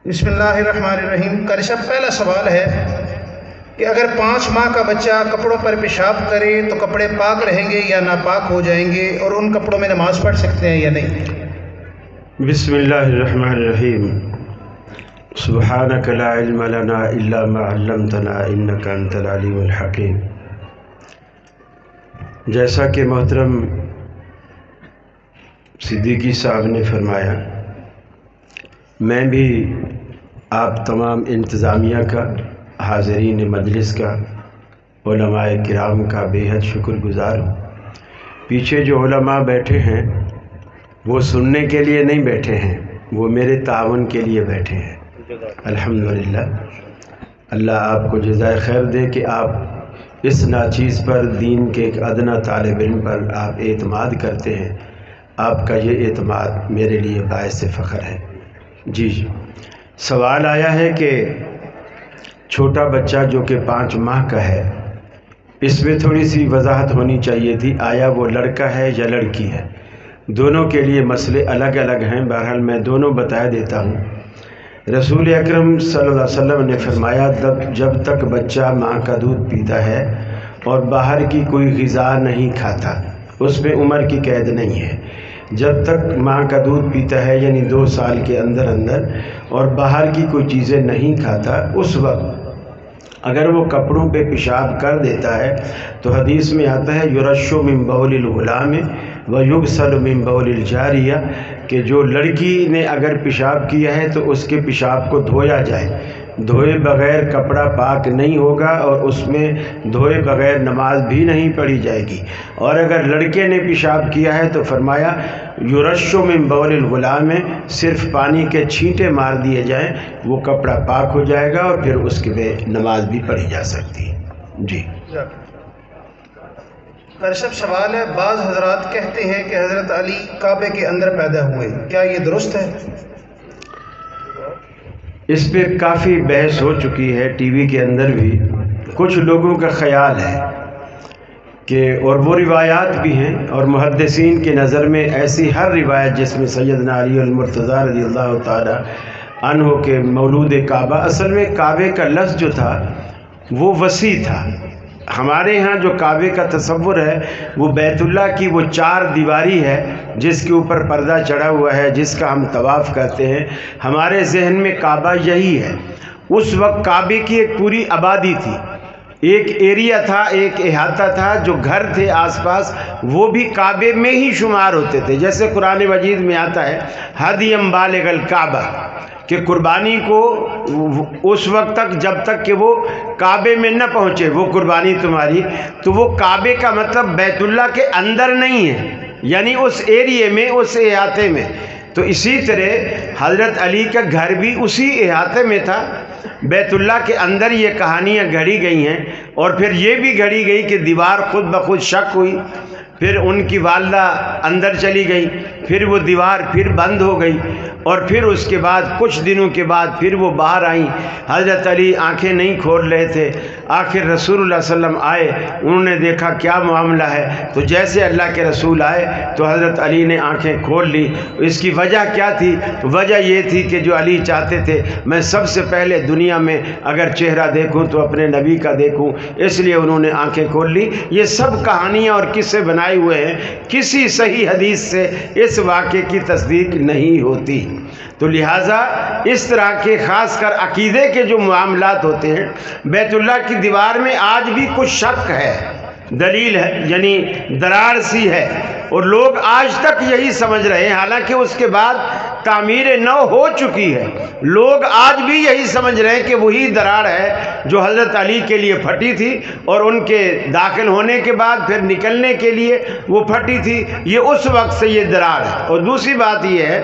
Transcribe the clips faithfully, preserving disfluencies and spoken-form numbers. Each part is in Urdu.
بسم اللہ الرحمن الرحیم۔ کرشب پہلا سوال ہے کہ اگر پانچ ماہ کا بچہ کپڑوں پر پیشاب کرے تو کپڑے پاک رہیں گے یا ناپاک ہو جائیں گے، اور ان کپڑوں میں نماز پڑھ سکتے ہیں یا نہیں؟ بسم اللہ الرحمن الرحیم۔ سبحانک لا علم لنا الا ما علمتنا انک انت العلیم الحکیم۔ جیسا کہ محترم صدیقی صاحب نے فرمایا، میں بھی آپ تمام انتظامیہ کا، حاضرین مجلس کا، علماء کرام کا بے حد شکر گزار ہوں۔ پیچھے جو علماء بیٹھے ہیں وہ سننے کے لیے نہیں بیٹھے ہیں، وہ میرے تعاون کے لیے بیٹھے ہیں۔ الحمدللہ، اللہ آپ کو جزائے خیر دے کہ آپ اس ناچیز پر، دین کے ایک ادنا طالب علم پر آپ اعتماد کرتے ہیں۔ آپ کا یہ اعتماد میرے لیے باعث فخر ہے۔ جی جی سوال آیا ہے کہ چھوٹا بچہ جو کہ پانچ ماہ کا ہے، اس میں تھوڑی سی وضاحت ہونی چاہیے تھی، آیا وہ لڑکا ہے یا لڑکی ہے؟ دونوں کے لیے مسئلے الگ الگ ہیں، بہرحال میں دونوں بتا دیتا ہوں۔ رسول اکرم صلی اللہ علیہ وسلم نے فرمایا، جب تک بچہ ماں کا دودھ پیتا ہے اور باہر کی کوئی غذا نہیں کھاتا، اس میں عمر کی قید نہیں ہے۔ جب تک ماں کا دودھ پیتا ہے، یعنی دو سال کے اندر اندر، اور باہر کی کوئی چیزیں نہیں کھاتا، اس وقت اگر وہ کپڑوں پہ پیشاب کر دیتا ہے تو حدیث میں آتا ہے یرشو من بول الغلام ویغسل من بول الجاریہ، کہ جو لڑکی نے اگر پیشاب کیا ہے تو اس کے پیشاب کو دھویا جائے، دھوئے بغیر کپڑا پاک نہیں ہوگا، اور اس میں دھوئے بغیر نماز بھی نہیں پڑھی جائے گی۔ اور اگر لڑکے نے پیشاب کیا ہے تو فرمایا یرشو من بول الغلام، صرف پانی کے چھینٹے مار دیے جائیں، وہ کپڑا پاک ہو جائے گا، اور پھر اس کے میں نماز بھی پڑھی جا سکتی ہے۔ جی کرشب سوال ہے، بعض حضرات کہتے ہیں کہ حضرت علی کعبے کے اندر پیدا ہوئے، کیا یہ درست ہے؟ اس پہ کافی بحث ہو چکی ہے، ٹی وی کے اندر بھی کچھ لوگوں کا خیال ہے کہ، اور وہ روایات بھی ہیں، اور محدثین کی نظر میں ایسی ہر روایت جس میں سیدنا علی المرتضیٰ رضی اللہ تعالی عنہ کے مولود کعبہ، اصل میں کعبے کا لفظ جو تھا وہ وسیع تھا۔ ہمارے ہاں جو کعبے کا تصور ہے وہ بیت اللہ کی وہ چار دیواری ہے جس کے اوپر پردہ چڑھا ہوا ہے، جس کا ہم طواف کرتے ہیں۔ ہمارے ذہن میں کعبہ یہی ہے۔ اس وقت کعبے کی ایک پوری آبادی تھی، ایک ایریا تھا، ایک احاطہ تھا، جو گھر تھے آس پاس وہ بھی کعبے میں ہی شمار ہوتے تھے۔ جیسے قرآن مجید میں آتا ہے ہدیم بالغ الکعبہ، کہ قربانی کو اس وقت تک جب تک کہ وہ کعبے میں نہ پہنچے وہ قربانی تمہاری، تو وہ کعبے کا مطلب بیت اللہ کے اندر نہیں ہے، یعنی اس ایریے میں، اس احاطے میں۔ تو اسی طرح حضرت علی کا گھر بھی اسی احاطے میں تھا، بیت اللہ کے اندر۔ یہ کہانیاں گھڑی گئی ہیں، اور پھر یہ بھی گھڑی گئی کہ دیوار خود بخود شق ہوئی، پھر ان کی والدہ اندر چلی گئی، پھر وہ دیوار پھر بند ہو گئی، اور پھر اس کے بعد کچھ دنوں کے بعد پھر وہ باہر آئیں۔ حضرت علی آنکھیں نہیں کھول رہے تھے، آخر رسول اللہ صلی اللہ علیہ وسلم آئے، انہوں نے دیکھا کیا معاملہ ہے، تو جیسے اللہ کے رسول آئے تو حضرت علی نے آنکھیں کھول لی۔ اس کی وجہ کیا تھی؟ وجہ یہ تھی کہ جو علی چاہتے تھے میں سب سے پہلے دنیا میں اگر چہرہ دیکھوں تو اپنے نبی کا دیکھوں، اس لیے انہوں نے آنکھیں کھول لی۔ یہ سب کہانیاں اور قصے بنائے ہوئے ہیں، کسی صحیح حدیث سے اس واقعے کی تصدیق نہیں ہوتی۔ تو لہٰذا اس طرح کے خاص کر عقیدے کے جو معاملات ہوتے ہیں، بیت اللہ کی دیوار میں آج بھی کچھ شک ہے، دلیل ہے، یعنی دراڑ سی ہے، اور لوگ آج تک یہی سمجھ رہے ہیں، حالانکہ اس کے بعد تعمیر نو ہو چکی ہے۔ لوگ آج بھی یہی سمجھ رہے ہیں کہ وہی دراڑ ہے جو حضرت علی کے لیے پھٹی تھی، اور ان کے داخل ہونے کے بعد پھر نکلنے کے لیے وہ پھٹی تھی۔ یہ اس وقت سے یہ دراڑ ہے۔ اور دوسری بات یہ ہے،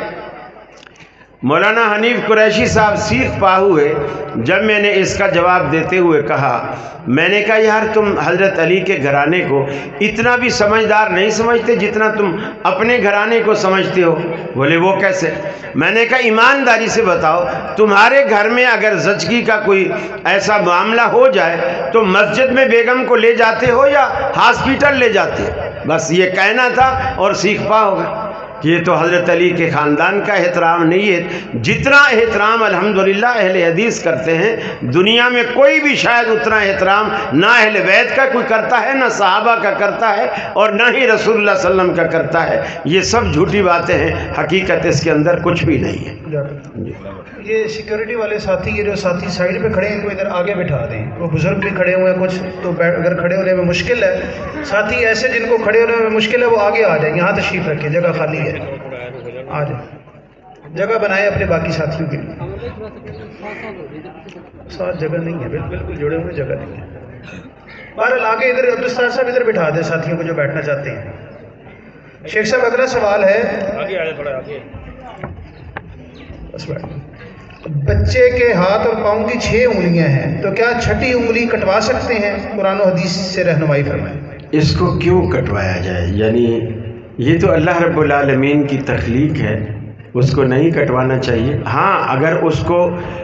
مولانا حنیف قریشی صاحب سیخ پا ہوئے، جب میں نے اس کا جواب دیتے ہوئے کہا، میں نے کہا یار تم حضرت علی کے گھرانے کو اتنا بھی سمجھدار نہیں سمجھتے جتنا تم اپنے گھرانے کو سمجھتے ہو۔ بولے وہ کیسے؟ میں نے کہا ایمانداری سے بتاؤ، تمہارے گھر میں اگر زچگی کا کوئی ایسا معاملہ ہو جائے تو مسجد میں بیگم کو لے جاتے ہو یا ہاسپیٹل لے جاتے ہو؟ بس یہ کہنا تھا اور سیخ پا ہو گئے۔ یہ تو حضرت علی کے خاندان کا احترام نہیں ہے، جتنا احترام الحمدللہ اہل حدیث کرتے ہیں دنیا میں کوئی بھی شاید اتنا احترام نہ اہل بیت کا کوئی کرتا ہے، نہ صحابہ کا کرتا ہے، اور نہ ہی رسول اللہ صلی اللہ علیہ وسلم کا کرتا ہے۔ یہ سب جھوٹی باتیں ہیں، حقیقت اس کے اندر کچھ بھی نہیں ہے۔ یہ سیکیورٹی والے ساتھی، یہ جو ساتھی سائڈ پہ کھڑے ہیں ان کو ادھر آگے بٹھا دیں، وہ بزرگ بھی کھڑے ہوئے ہیں کچھ، تو اگر کھڑے ہونے میں مشکل ہے، ساتھی ایسے جن کو کھڑے ہونے میں مشکل ہے وہ آگے آ جائیں، یہاں تشریف رکھیں، جگہ خالی ہے، آ جائیں، جگہ بنائیں اپنے باقی ساتھیوں کے لیے۔ ساتھ جگہ نہیں ہے، بالکل جڑے ہوئے جگہ نہیں ہے۔ بہرحال آگے ادھر عبدالستار صاحب ادھر بٹھا دیں ساتھیوں کو جو بیٹھنا چاہتے ہیں۔ شیخ صاحب اگلا سوال ہے، آگے آ جائے تھوڑا آگے۔ بس بیٹھ بچے کے ہاتھ اور پاؤں کی چھ انگلیاں ہیں تو کیا چھٹی انگلی کٹوا سکتے ہیں؟ قرآن و حدیث سے رہنمائی فرمائیں۔ اس کو کیوں کٹوایا جائے؟ یعنی یہ تو اللہ رب العالمین کی تخلیق ہے، اس کو نہیں کٹوانا چاہیے۔ ہاں اگر اس کو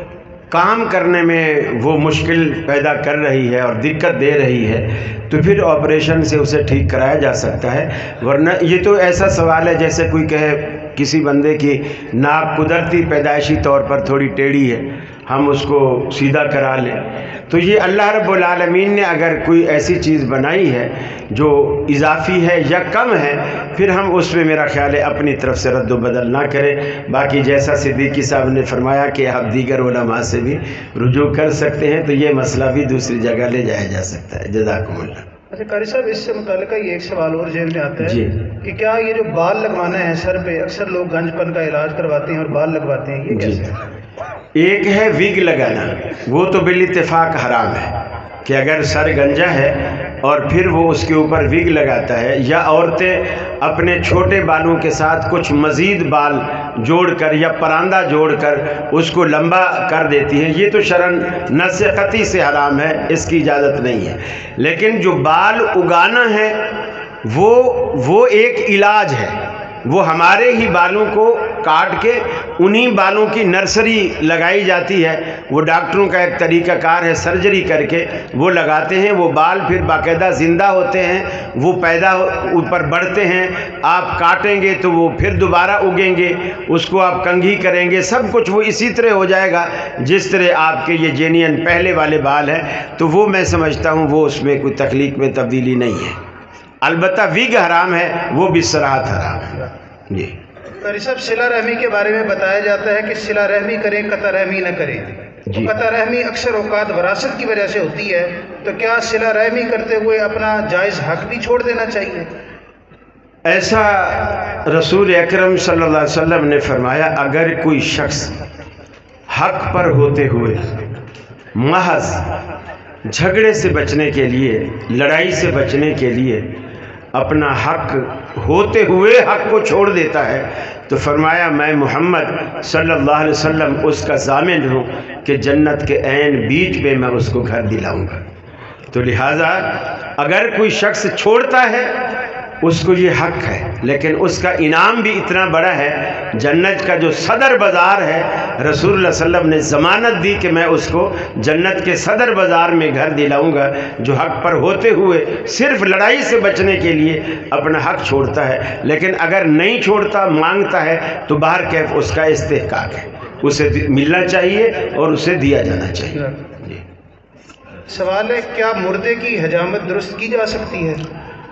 کام کرنے میں وہ مشکل پیدا کر رہی ہے اور دقت دے رہی ہے تو پھر آپریشن سے اسے ٹھیک کرایا جا سکتا ہے، ورنہ یہ تو ایسا سوال ہے جیسے کوئی کہے کسی بندے کی ناک قدرتی پیدائشی طور پر تھوڑی ٹیڑھی ہے، ہم اس کو سیدھا کرا لیں۔ تو یہ اللہ رب العالمین نے اگر کوئی ایسی چیز بنائی ہے جو اضافی ہے یا کم ہے، پھر ہم اس میں میرا خیال ہے اپنی طرف سے رد و بدل نہ کریں۔ باقی جیسا صدیقی صاحب نے فرمایا کہ آپ دیگر علماء سے بھی رجوع کر سکتے ہیں، تو یہ مسئلہ بھی دوسری جگہ لے جایا جا سکتا ہے۔ جزاکم اللہ۔ اچھا قاری صاحب، اس سے متعلقہ یہ ایک سوال اور ذہن میں آتا ہے جی کہ کیا یہ جو بال لگوانا ہے سر پہ، اکثر لوگ گنج پن کا علاج کرواتے ہیں اور بال لگواتے ہیں، یہ کیسے ہے؟ ایک ہے وگ لگانا، وہ تو بالاتفاق حرام ہے کہ اگر سر گنجا ہے اور پھر وہ اس کے اوپر وگ لگاتا ہے، یا عورتیں اپنے چھوٹے بالوں کے ساتھ کچھ مزید بال جوڑ کر یا پراندہ جوڑ کر اس کو لمبا کر دیتی ہیں، یہ تو شرعاً نص قطعی سے حرام ہے، اس کی اجازت نہیں ہے۔ لیکن جو بال اگانا ہے وہ وہ ایک علاج ہے، وہ ہمارے ہی بالوں کو کاٹ کے انہی بالوں کی نرسری لگائی جاتی ہے، وہ ڈاکٹروں کا ایک طریقہ کار ہے، سرجری کر کے وہ لگاتے ہیں، وہ بال پھر باقاعدہ زندہ ہوتے ہیں، وہ پیدا اوپر بڑھتے ہیں، آپ کاٹیں گے تو وہ پھر دوبارہ اگیں گے، اس کو آپ کنگھی کریں گے، سب کچھ وہ اسی طرح ہو جائے گا جس طرح آپ کے یہ جینین پہلے والے بال ہیں، تو وہ میں سمجھتا ہوں وہ اس میں کوئی تخلیق میں تبدیلی نہیں ہے۔ البتہ وگ حرام ہے، وہ بھی صراحت حرام ہے۔ جی قاری صاحب، صلہ رحمی کے بارے میں بتایا جاتا ہے کہ صلہ رحمی کریں، قطع رحمی نہ کریں۔ جی قطع رحمی اکثر اوقات وراثت کی وجہ سے ہوتی ہے، تو کیا صلہ رحمی کرتے ہوئے اپنا جائز حق بھی چھوڑ دینا چاہیے؟ ایسا رسول اکرم صلی اللہ علیہ وسلم نے فرمایا، اگر کوئی شخص حق پر ہوتے ہوئے محض جھگڑے سے بچنے کے لیے، لڑائی سے بچنے کے لیے اپنا حق ہوتے ہوئے حق کو چھوڑ دیتا ہے، تو فرمایا میں محمد صلی اللہ علیہ وسلم اس کا ضامن ہوں کہ جنت کے عین بیچ پہ میں اس کو گھر دلاؤں گا۔ تو لہٰذا اگر کوئی شخص چھوڑتا ہے اس کو یہ حق ہے، لیکن اس کا انعام بھی اتنا بڑا ہے، جنت کا جو صدر بازار ہے، رسول اللہ صلی اللہ علیہ وسلم نے ضمانت دی کہ میں اس کو جنت کے صدر بازار میں گھر دلاؤں گا، جو حق پر ہوتے ہوئے صرف لڑائی سے بچنے کے لیے اپنا حق چھوڑتا ہے۔ لیکن اگر نہیں چھوڑتا، مانگتا ہے، تو باہر کیف اس کا استحقاق ہے، اسے ملنا چاہیے اور اسے دیا جانا چاہیے۔ جی سوال ہے، کیا مردے کی حجامت درست کی جا سکتی ہے؟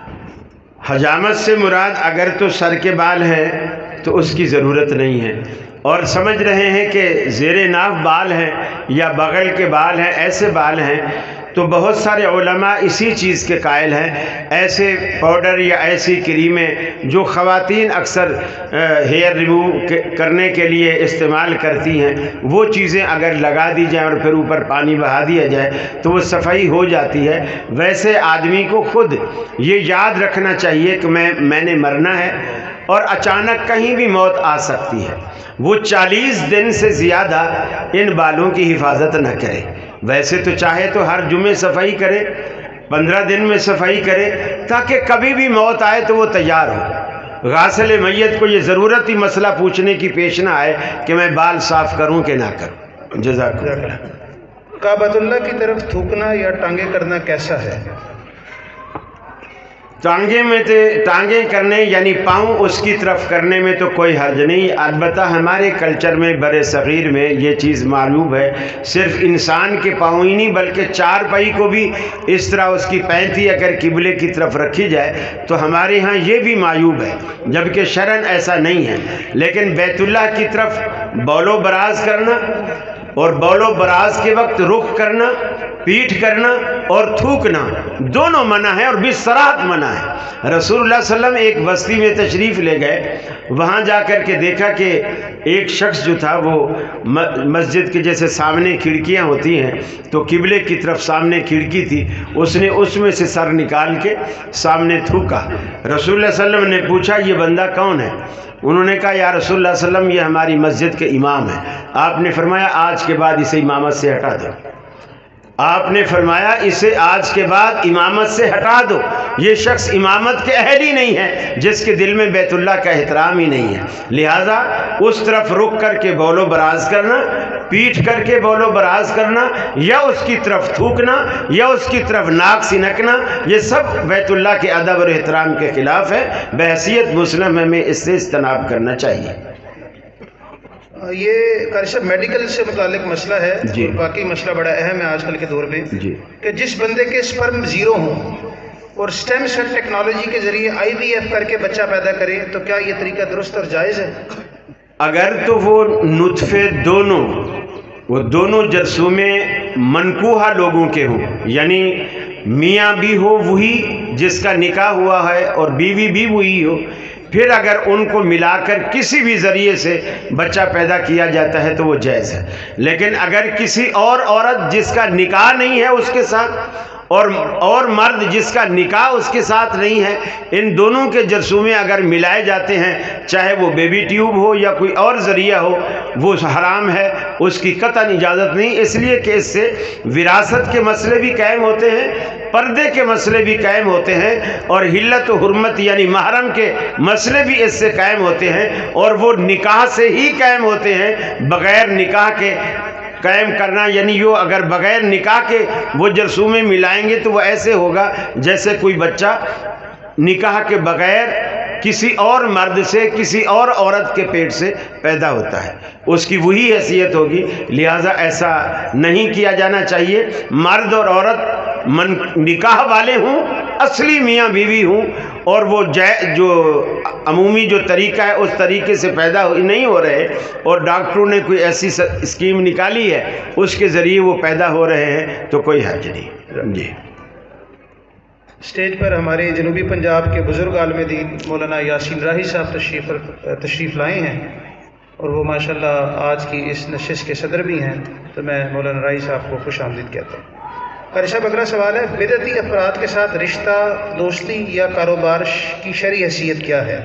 حجامت سے مراد اگر تو سر کے بال ہیں تو اس کی ضرورت نہیں ہے، اور سمجھ رہے ہیں کہ زیر ناف بال ہیں یا بغل کے بال ہیں، ایسے بال ہیں، تو بہت سارے علماء اسی چیز کے قائل ہیں، ایسے پاؤڈر یا ایسی کریمیں جو خواتین اکثر ہیئر ریموو کرنے کے لیے استعمال کرتی ہیں، وہ چیزیں اگر لگا دی جائیں اور پھر اوپر پانی بہا دیا جائے تو وہ صفائی ہو جاتی ہے۔ ویسے آدمی کو خود یہ یاد رکھنا چاہیے کہ میں میں نے مرنا ہے اور اچانک کہیں بھی موت آ سکتی ہے، وہ چالیس دن سے زیادہ ان بالوں کی حفاظت نہ کرے۔ ویسے تو چاہے تو ہر جمعے صفائی کرے، پندرہ دن میں صفائی کرے، تاکہ کبھی بھی موت آئے تو وہ تیار ہو۔ غاسل میت کو یہ ضرورتی مسئلہ پوچھنے کی پیش نہ آئے کہ میں بال صاف کروں کہ نہ کروں۔ جزاک اللہ۔ کعبۃ اللہ کی طرف تھوکنا یا ٹانگیں کرنا کیسا ہے؟ टांगे में तो टांगे करने यानी पाँव उसकी तरफ करने में तो कोई हर्ज नहीं। अलबत्ता हमारे कल्चर में बड़े सग़ीर में ये चीज़ मालूम है, सिर्फ इंसान के पाँव ही नहीं बल्कि चार पाई को भी इस तरह उसकी पैंती अगर किबले की तरफ रखी जाए तो हमारे यहाँ ये भी मायूब है, जबकि शरन ऐसा नहीं है। लेकिन बैतुल्लाह की तरफ बौलो बराज करना और बौलो बराज के वक्त रुख करना, पीठ करना और थूकना दोनों मना है और बिसरात मना है। रसूलुल्लाह सल्लल्लाहु अलैहि वसल्लम एक बस्ती में तशरीफ़ ले गए, वहाँ जा कर के देखा कि एक शख्स जो था वो मस्जिद के जैसे सामने खिड़कियाँ होती हैं तो किबले की तरफ सामने खिड़की थी, उसने उसमें से सर निकाल के सामने थूका। रसूलुल्लाह सल्लल्लाहु अलैहि वसल्लम ने पूछा ये बंदा कौन है? उन्होंने कहा या रसूलुल्लाह सल्लल्लाहु अलैहि वसल्लम ये हमारी मस्जिद के इमाम है। आपने फरमाया आज के बाद इसे इमामत से हटा दो। आपने फरमाया इसे आज के बाद इमामत से हटा दो, ये शख्स इमामत के अहल ही नहीं है, जिसके दिल में बैतुल्लाह का एहतराम ही नहीं है। लिहाजा उस तरफ रुक करके बौलो बराज करना, पीठ करके बौलो बराज करना या उसकी तरफ थूकना या उसकी तरफ नाक सिनकना, ये सब बैतुल्लाह के अदब और एहतराम के ख़िलाफ़ है। बहैसियत मुस्लिम हमें इससे इज्तनाब करना चाहिए। ये कारशब मेडिकल से मुतालिक मसला है जी। और बाकी मसला बड़ा अहम है आजकल के दौर में जी। कि जिस बंदे के स्पर्म ज़ीरो हों और स्टेम सेल टेक्नोलॉजी के ज़रिए आई वी एफ करके बच्चा पैदा करे तो क्या ये तरीका दुरुस्त और जायज़ है? अगर तो वो नुतफ़े दोनों वो दोनों जरसूमे मनकूहा लोगों के हों, यानी मियाँ भी हो वही जिसका निकाह हुआ है और बीवी भी वही हो, फिर अगर उनको मिलाकर किसी भी ज़रिए से बच्चा पैदा किया जाता है तो वो जायज़ है। लेकिन अगर किसी और औरत जिसका निकाह नहीं है उसके साथ और और मर्द जिसका निकाह उसके साथ नहीं है, इन दोनों के जरसूमे अगर मिलाए जाते हैं, चाहे वो बेबी ट्यूब हो या कोई और ज़रिया हो, वो हराम है, उसकी कतई इजाज़त नहीं। इसलिए कि इससे विरासत के मसले भी कायम होते हैं, पर्दे के मसले भी कायम होते हैं और हिल्लत व हुर्मत यानी महरम के मसले भी इससे कायम होते हैं और वो निकाह से ही कायम होते हैं। बग़ैर निकाह के कायम करना यानी यो अगर बग़ैर निकाह के वो जरसूमे मिलाएंगे तो वो ऐसे होगा जैसे कोई बच्चा निकाह के बग़ैर किसी और मर्द से किसी और औरत के पेट से पैदा होता है, उसकी वही हैसियत होगी। लिहाजा ऐसा नहीं किया जाना चाहिए। मर्द और औरत मन निकाह वाले हों, असली मियाँ बीवी हों और वो जै जो अमूमी जो तरीका है उस तरीके से पैदा नहीं हो रहे और डॉक्टरों ने कोई ऐसी स्कीम निकाली है उसके ज़रिए वो पैदा हो रहे हैं तो कोई हर्ज नहीं। जी। स्टेज पर हमारे जनूबी पंजाब के बुज़ुर्ग आलिम दीन मौलाना यासीन राही साहब तशरीफ़ तशरीफ़ लाए हैं और वो माशाल्लाह आज की इस नशिश के सदर भी हैं, तो मैं मौलाना राही साहब को खुश आमदीद कहता हूँ। कारशब अगला सवाल है, बिदअती अफराद के साथ रिश्ता, दोस्ती या कारोबार की शरई हैसियत क्या है?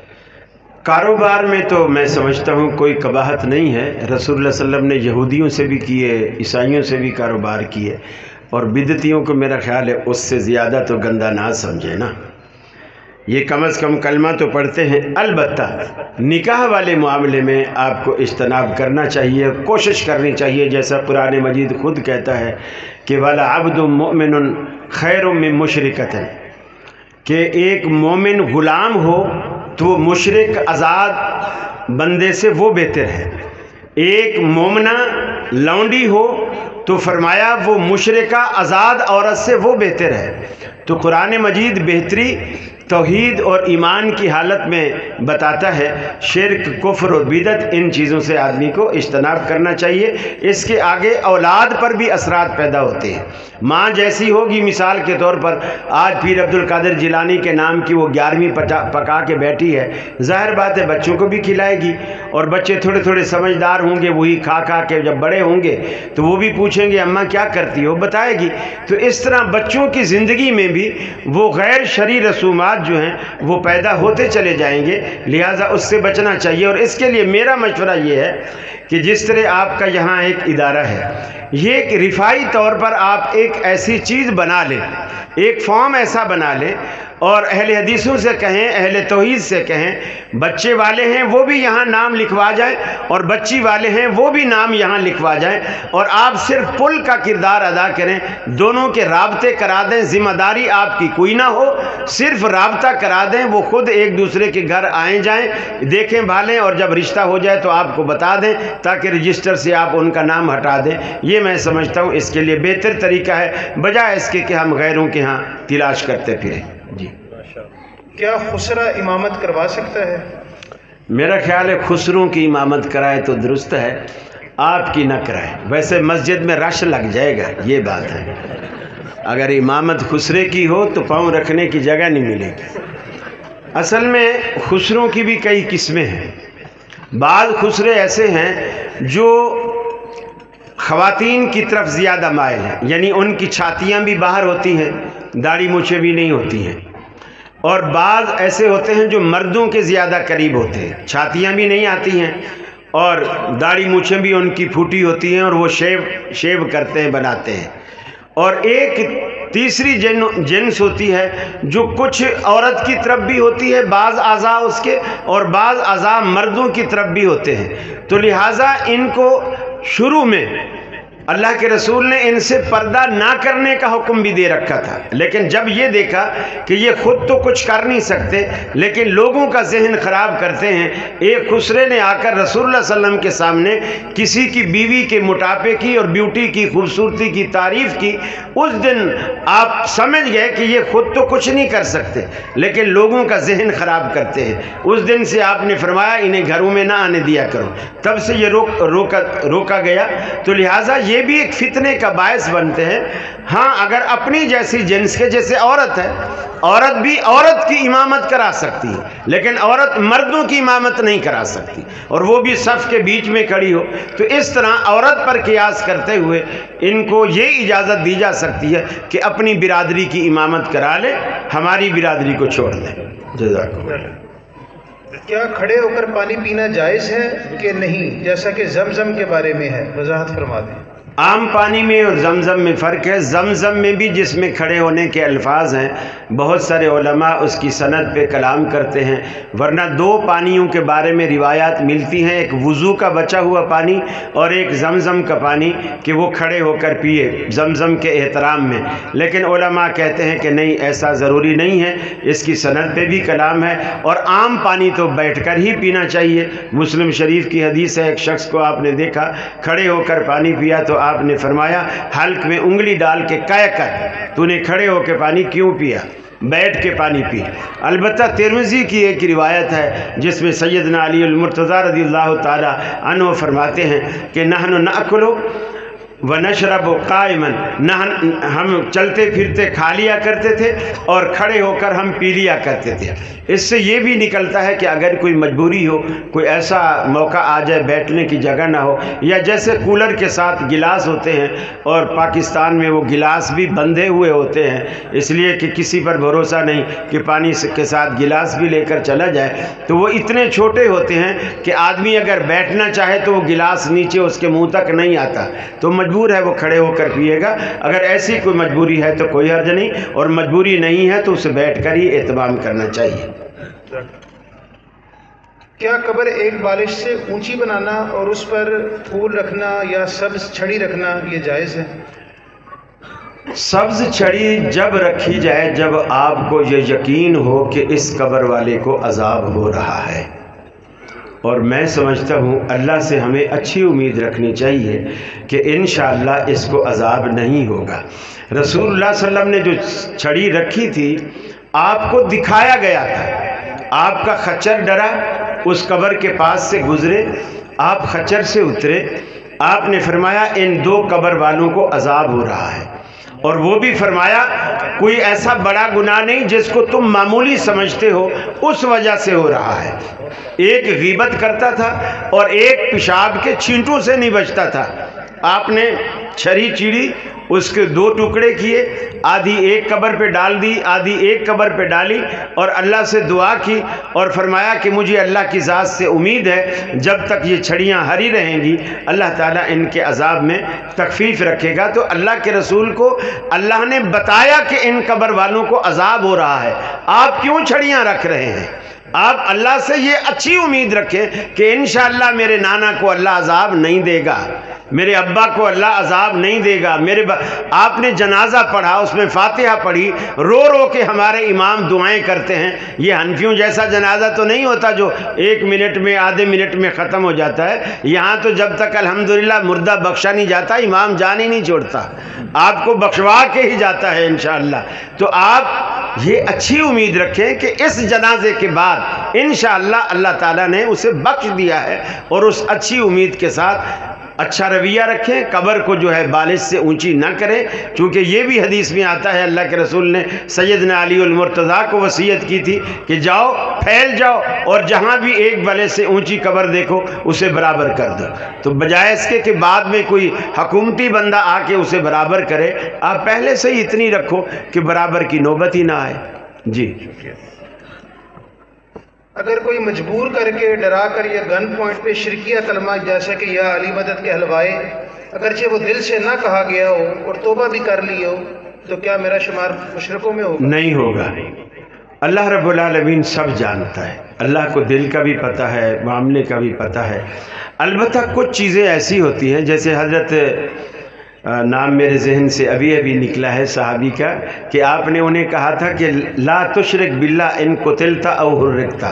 कारोबार में तो मैं समझता हूँ कोई कबाहत नहीं है। रसूलुल्लाह सल्लल्लाहु अलैहि वसल्लम ने यहूदियों से भी किए, ईसाइयों से भी कारोबार किए और बिदतियों को मेरा ख्याल है उससे ज़्यादा तो गंदा ना समझे ना, ये कम अज़ कम कलमा तो पढ़ते हैं। अलबत्ता निकाह वाले मामले में आपको इज्तनाब करना चाहिए, कोशिश करनी चाहिए, जैसा कुरान मजीद खुद कहता है कि वाला अब्दुम मुमिनुन खैरुम मिन मुशरिकतिन, कि एक मोमिन ग़ुलाम हो तो वो मुशरिक आज़ाद बंदे से वो बेहतर है। एक मोमना लौंडी हो तो फरमाया वो मुशरिका आज़ाद औरत से वो बेहतर है। तो कुरान मजीद बेहतरी तौहीद और ईमान की हालत में बताता है। शिर्क, कुफ्र और बिदत, इन चीज़ों से आदमी को इज्तनाब करना चाहिए। इसके आगे औलाद पर भी असरात पैदा होते हैं। माँ जैसी होगी, मिसाल के तौर पर आज पीर अब्दुल कादिर जिलानी के नाम की वो ग्यारहवीं पका के बैठी है, ज़ाहिर बात है बच्चों को भी खिलाएगी और बच्चे थोड़े थोड़े समझदार होंगे, वही खा खा के जब बड़े होंगे तो वो भी पूछेंगे अम्मा क्या करती हो, बताएगी। तो इस तरह बच्चों की ज़िंदगी में भी वो गैर शरई रसूमात जो हैं वो पैदा होते चले जाएंगे। लिहाजा उससे बचना चाहिए। और इसके लिए मेरा मशवरा ये है कि जिस तरह आपका यहाँ एक इदारा है, ये एक रिफाई तौर पर आप एक ऐसी चीज़ बना लें, एक फॉर्म ऐसा बना लें اور اہل حدیثوں سے کہیں، اہل توحید سے کہیں، بچے والے ہیں وہ بھی یہاں نام لکھوا جائیں اور بچی والے ہیں وہ بھی نام یہاں لکھوا جائیں، اور آپ صرف پل کا کردار ادا کریں، دونوں کے رابطے کرا دیں، ذمہ داری آپ کی کوئی نہ ہو، صرف رابطہ کرا دیں، وہ خود ایک دوسرے کے گھر آئیں جائیں، دیکھیں بھالیں، اور جب رشتہ ہو جائے تو آپ کو بتا دیں تاکہ رجسٹر سے آپ ان کا نام ہٹا دیں۔ یہ میں سمجھتا ہوں اس کے لیے بہتر طریقہ ہے، بجائے اس کے کہ ہم غیروں کے ہاں تلاش کرتے پھریں۔ جی، کیا خسرہ امامت کروا سکتا ہے؟ میرا خیال ہے خسروں کی امامت کرائے تو درست ہے، آپ کی نہ کرائے، ویسے مسجد میں رش لگ جائے گا، یہ بات ہے۔ اگر امامت خسرے کی ہو تو پاؤں رکھنے کی جگہ نہیں ملے گی۔ اصل میں خسروں کی بھی کئی قسمیں ہیں۔ بعض خسرے ایسے ہیں جو خواتین کی طرف زیادہ مائل ہیں، یعنی ان کی چھاتیاں بھی باہر ہوتی ہیں، داڑھی مونچھیں بھی نہیں ہوتی ہیں، اور بعض ایسے ہوتے ہیں جو مردوں کے زیادہ قریب ہوتے ہیں، چھاتیاں بھی نہیں آتی ہیں اور داڑھی مونچھیں بھی ان کی پھوٹی ہوتی ہیں، اور وہ شیو شیو کرتے ہیں، بناتے ہیں۔ اور ایک تیسری جن جنس ہوتی ہے جو کچھ عورت کی طرف بھی ہوتی ہے، بعض اعضاء اس کے، اور بعض اعضاء مردوں کی طرف بھی ہوتے ہیں، تو لہٰذا ان کو شروع میں اللہ کے رسول نے ان سے پردہ نہ کرنے کا حکم بھی دے رکھا تھا، لیکن جب یہ دیکھا کہ یہ خود تو کچھ کر نہیں سکتے لیکن لوگوں کا ذہن خراب کرتے ہیں، ایک خسرے نے آ کر رسول اللہ صلی اللہ علیہ وسلم کے سامنے کسی کی بیوی کے موٹاپے کی اور بیوٹی کی خوبصورتی کی تعریف کی۔ اس دن آپ سمجھ گئے کہ یہ خود تو کچھ نہیں کر سکتے لیکن لوگوں کا ذہن خراب کرتے ہیں۔ اس دن سے آپ نے فرمایا انہیں گھروں میں نہ آنے دیا کرو، تب سے یہ روک روکا روکا گیا۔ تو لہٰذا یہ بھی ایک فتنے کا باعث بنتے ہیں۔ ہاں، اگر اپنی جیسی جنس کے، جیسے عورت ہے، عورت بھی عورت کی امامت کرا سکتی ہے لیکن عورت مردوں کی امامت نہیں کرا سکتی، اور وہ بھی صف کے بیچ میں کھڑی ہو، تو اس طرح عورت پر قیاس کرتے ہوئے ان کو یہ اجازت دی جا سکتی ہے کہ اپنی برادری کی امامت کرا لے، ہماری برادری کو چھوڑ دیں۔ جزاکم اللہ۔ کیا کھڑے ہو کر پانی پینا جائز ہے کہ نہیں، جیسا کہ زمزم کے بارے میں ہے؟ وضاحت فرما دیں۔ عام پانی میں اور زمزم میں فرق ہے۔ زمزم میں بھی جس میں کھڑے ہونے کے الفاظ ہیں، بہت سارے علماء اس کی سند پہ کلام کرتے ہیں، ورنہ دو پانیوں کے بارے میں روایات ملتی ہیں، ایک وضو کا بچا ہوا پانی اور ایک زمزم کا پانی کہ وہ کھڑے ہو کر پیے زمزم کے احترام میں، لیکن علماء کہتے ہیں کہ نہیں، ایسا ضروری نہیں ہے، اس کی سند پہ بھی کلام ہے، اور عام پانی تو بیٹھ کر ہی پینا چاہیے۔ مسلم شریف کی حدیث ہے، ایک شخص کو آپ نے دیکھا کھڑے ہو کر پانی پیا تو آپ نے فرمایا حلق میں انگلی ڈال کے کہہ کر تو نے کھڑے ہو کے پانی کیوں پیا، بیٹھ کے پانی پی۔ البتہ ترمذی کی ایک روایت ہے جس میں سیدنا علی المرتضیٰ رضی اللہ تعالی عنہ فرماتے ہیں کہ نحن نأکل ونشرب قائما، ہم چلتے پھرتے کھا لیا کرتے تھے اور کھڑے ہو کر ہم پی لیا کرتے تھے۔ اس سے یہ بھی نکلتا ہے کہ اگر کوئی مجبوری ہو، کوئی ایسا موقع آ جائے بیٹھنے کی جگہ نہ ہو، یا جیسے کولر کے ساتھ گلاس ہوتے ہیں اور پاکستان میں وہ گلاس بھی بندھے ہوئے ہوتے ہیں اس لیے کہ کسی پر بھروسہ نہیں کہ پانی کے ساتھ گلاس بھی لے کر چلا جائے، تو وہ اتنے چھوٹے ہوتے ہیں کہ آدمی اگر بیٹھنا چاہے تو وہ گلاس نیچے اس کے منہ تک نہیں آتا، تو مجبور ہے وہ کھڑے ہو کر پیے گا۔ اگر ایسی کوئی مجبوری ہے تو کوئی حرج نہیں، اور مجبوری نہیں ہے تو اسے بیٹھ کر ہی اہتمام کرنا چاہیے۔ کیا قبر ایک بالش سے اونچی بنانا اور اس پر پھول رکھنا یا سبز چھڑی رکھنا یہ جائز ہے؟ سبز چھڑی جب رکھی جائے جب آپ کو یہ یقین ہو کہ اس قبر والے کو عذاب ہو رہا ہے، اور میں سمجھتا ہوں اللہ سے ہمیں اچھی امید رکھنی چاہیے کہ انشاءاللہ اس کو عذاب نہیں ہوگا۔ رسول اللہ صلی اللہ علیہ وسلم نے جو چھڑی رکھی تھی آپ کو دکھایا گیا تھا، آپ کا خچر ڈرا، اس قبر کے پاس سے گزرے، آپ خچر سے اترے، آپ نے فرمایا ان دو قبر والوں کو عذاب ہو رہا ہے، اور وہ بھی فرمایا کوئی ایسا بڑا گناہ نہیں جس کو تم معمولی سمجھتے ہو، اس وجہ سے ہو رہا ہے۔ ایک غیبت کرتا تھا اور ایک پیشاب کے چھینٹوں سے نہیں بچتا تھا، آپ نے چھری چیڑی، اس کے دو ٹکڑے کیے، آدھی ایک قبر پہ ڈال دی، آدھی ایک قبر پہ ڈالی، اور اللہ سے دعا کی اور فرمایا کہ مجھے اللہ کی ذات سے امید ہے جب تک یہ چھڑیاں ہری رہیں گی اللہ تعالیٰ ان کے عذاب میں تخفیف رکھے گا۔ تو اللہ کے رسول کو اللہ نے بتایا کہ ان قبر والوں کو عذاب ہو رہا ہے، آپ کیوں چھڑیاں رکھ رہے ہیں؟ آپ اللہ سے یہ اچھی امید رکھیں کہ انشاءاللہ میرے نانا کو اللہ عذاب نہیں دے گا، میرے ابا کو اللہ عذاب نہیں دے گا۔ میرے با... آپ نے جنازہ پڑھا، اس میں فاتحہ پڑھی، رو رو کے ہمارے امام دعائیں کرتے ہیں۔ یہ حنفیوں جیسا جنازہ تو نہیں ہوتا جو ایک منٹ میں آدھے منٹ میں ختم ہو جاتا ہے، یہاں تو جب تک الحمدللہ مردہ بخشا نہیں جاتا امام جان ہی نہیں چھوڑتا، آپ کو بخشوا کے ہی جاتا ہے انشاءاللہ۔ تو آپ یہ اچھی امید رکھیں کہ اس جنازے کے بعد انشاءاللہ اللہ تعالیٰ نے اسے بخش دیا ہے، اور اس اچھی امید کے ساتھ اچھا رویہ رکھیں، قبر کو جو ہے بالش سے اونچی نہ کریں، چونکہ یہ بھی حدیث میں آتا ہے اللہ کے رسول نے سیدنا علی المرتضیٰ کو وصیت کی تھی کہ جاؤ پھیل جاؤ اور جہاں بھی ایک بالش سے اونچی قبر دیکھو اسے برابر کر دو۔ تو بجائے اس کے کہ بعد میں کوئی حکومتی بندہ آ کے اسے برابر کرے، آپ پہلے سے ہی اتنی رکھو کہ برابر کی نوبت ہی نہ آئے۔ جی، اگر کوئی مجبور کر کے ڈرا کر یا گن پوائنٹ پہ شرکیہ کلمہ جیسے کہ یا علی مدد کے حلوائے، اگرچہ وہ دل سے نہ کہا گیا ہو اور توبہ بھی کر لی ہو، تو کیا میرا شمار مشرکوں میں ہوگا؟ نہیں ہوگا۔ اللہ رب العالمین سب جانتا ہے، اللہ کو دل کا بھی پتہ ہے، معاملے کا بھی پتہ ہے۔ البتہ کچھ چیزیں ایسی ہوتی ہیں، جیسے حضرت نام میرے ذہن سے ابھی ابھی نکلا ہے صحابی کا، کہ آپ نے انہیں کہا تھا کہ لا تشرک باللہ ان قتلتا او حرکتا،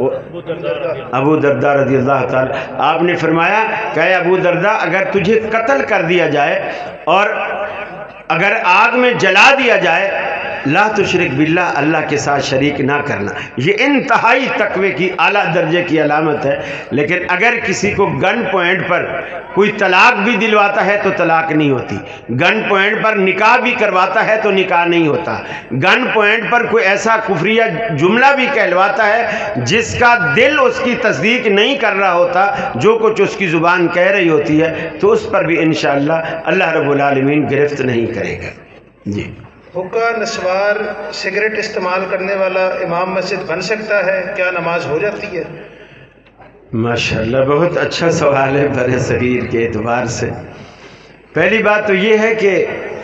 ابو درداء رضی اللہ تعالی، آپ نے فرمایا کہ اے ابو درداء اگر تجھے قتل کر دیا جائے اور اگر آگ میں جلا دیا جائے، لا تشرک باللہ، اللہ کے ساتھ شریک نہ کرنا۔ یہ انتہائی تقوی کی اعلیٰ درجے کی علامت ہے۔ لیکن اگر کسی کو گن پوائنٹ پر کوئی طلاق بھی دلواتا ہے تو طلاق نہیں ہوتی، گن پوائنٹ پر نکاح بھی کرواتا ہے تو نکاح نہیں ہوتا، گن پوائنٹ پر کوئی ایسا کفریہ جملہ بھی کہلواتا ہے جس کا دل اس کی تصدیق نہیں کر رہا ہوتا، جو کچھ اس کی زبان کہہ رہی ہوتی ہے، تو اس پر بھی انشاءاللہ اللہ رب العالمین گرفت نہیں کرے گا۔ جی، حقہ نسوار سگریٹ استعمال کرنے والا امام مسجد بن سکتا ہے؟ کیا نماز ہو جاتی ہے؟ ماشاءاللہ بہت اچھا سوال ہے بر صغیر کے اعتبار سے۔ پہلی بات تو یہ ہے کہ